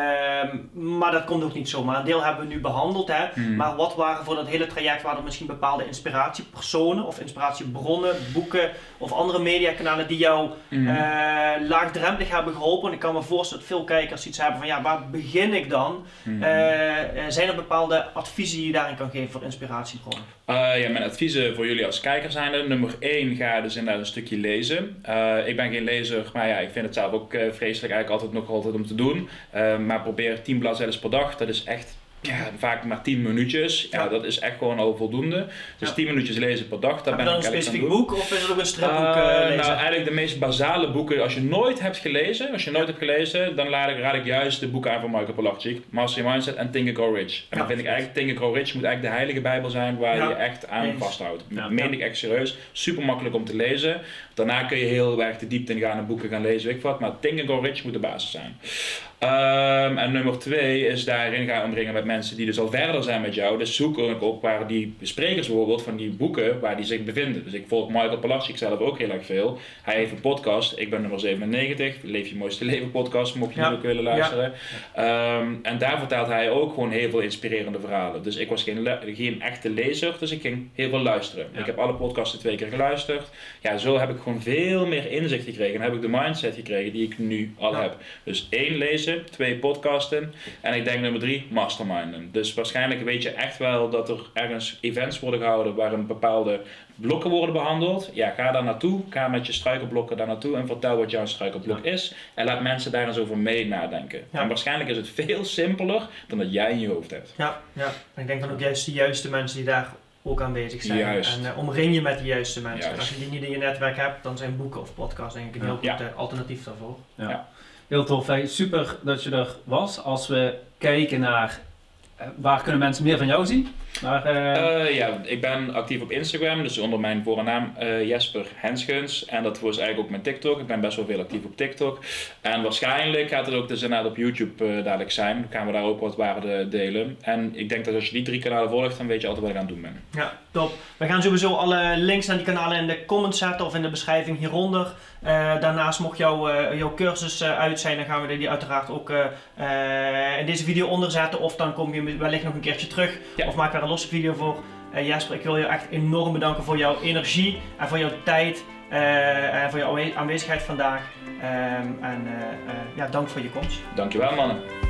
Uh, maar dat komt ook niet zomaar. Een deel hebben we nu behandeld, hè. Mm. Maar wat waren voor dat hele traject, waren er misschien bepaalde inspiratiepersonen of inspiratiebronnen, boeken of andere mediakanalen die jou mm. uh, laagdrempelig hebben geholpen? En ik kan me voorstellen dat veel kijkers iets hebben van ja, waar begin ik dan? Mm. Uh, zijn er bepaalde adviezen die je daarin kan geven voor inspiratiebronnen? Uh, ja, mijn adviezen voor jullie als kijker zijn er. Nummer één, ga dus inderdaad een stukje lezen. Uh, ik ben geen lezer, maar ja, ik vind het zelf ook uh, vreselijk eigenlijk altijd nog altijd om te doen. Uh, maar probeer tien bladzijden per dag, dat is echt ja, vaak maar tien minuutjes. Ja, ja, dat is echt gewoon al voldoende. Dus ja. tien minuutjes lezen per dag, daar ben ik eigenlijk aan doen. Heb je dan een specifiek boek of is het ook een stripboek uh, uh, lezen? Nou, eigenlijk de meest basale boeken. Als je nooit hebt gelezen, als je nooit ja. hebt gelezen, dan raad ik, raad ik juist de boeken aan van Michael Pilarczyk. Master Your Mindset en Think and Grow Rich. En ja, dan vind ik eigenlijk Think and Grow Rich moet eigenlijk de heilige bijbel zijn waar ja. je echt aan Eens. vasthoudt. Ja. Meen ik echt serieus. Super makkelijk om te lezen. Daarna kun je heel erg de diepte in gaan en boeken gaan lezen, weet ik wat. Maar Think and Grow Rich moet de basis zijn. Um, en nummer twee is daarin gaan omringen met mensen die dus al verder zijn met jou. Dus zoek ook op waar die sprekers bijvoorbeeld van die boeken, waar die zich bevinden. Dus ik volg Michael Pilarczyk zelf ook heel erg veel. Hij heeft een podcast, ik ben nummer zevenennegentig, Leef je mooiste leven podcast, mocht je ja. die ook willen luisteren. Ja. Um, en daar vertelt hij ook gewoon heel veel inspirerende verhalen. Dus ik was geen, geen echte lezer, dus ik ging heel veel luisteren. Ja. Ik heb alle podcasten twee keer geluisterd. Ja, zo heb ik gewoon veel meer inzicht gekregen en heb ik de mindset gekregen die ik nu al ja. heb. Dus één lezen, twee podcasten en ik denk nummer drie, masterminden. Dus waarschijnlijk weet je echt wel dat er ergens events worden gehouden waar een bepaalde blokken worden behandeld. Ja, ga daar naartoe, ga met je struikelblokken daar naartoe en vertel wat jouw struikelblok ja. is en laat mensen daar eens over mee nadenken. Ja. En waarschijnlijk is het veel simpeler dan dat jij in je hoofd hebt. Ja, ja. En ik denk dan ook juist de juiste mensen die daar ook aanwezig zijn. Juist. En uh, omring je met de juiste mensen. Juist. En als je die niet in je netwerk hebt, dan zijn boeken of podcasts denk ik een heel ja. goed uh, alternatief daarvoor. Ja. Ja. Heel tof. Hey, super dat je er was. Als we kijken naar uh, waar kunnen mensen meer van jou zien? Maar, uh... Uh, ja, ik ben actief op Instagram, dus onder mijn voor- en naam uh, Jesper Henschens. En dat was eigenlijk ook mijn TikTok. Ik ben best wel veel actief op TikTok. En waarschijnlijk gaat het ook dus inderdaad op YouTube uh, dadelijk zijn. Dan gaan we daar ook wat waarde delen. En ik denk dat als je die drie kanalen volgt, dan weet je altijd wat ik aan het doen ben. Ja, top. We gaan sowieso alle links naar die kanalen in de comments zetten of in de beschrijving hieronder. Uh, daarnaast mocht jouw, uh, jouw cursus uh, uit zijn, dan gaan we die uiteraard ook uh, uh, in deze video onderzetten. Of dan kom je wellicht nog een keertje terug. Ja. Of maak daar een losse video voor. Uh, Jesper, ik wil je echt enorm bedanken voor jouw energie en voor jouw tijd uh, en voor jouw aanwezigheid vandaag. Um, en uh, uh, ja, dank voor je komst. Dankjewel mannen.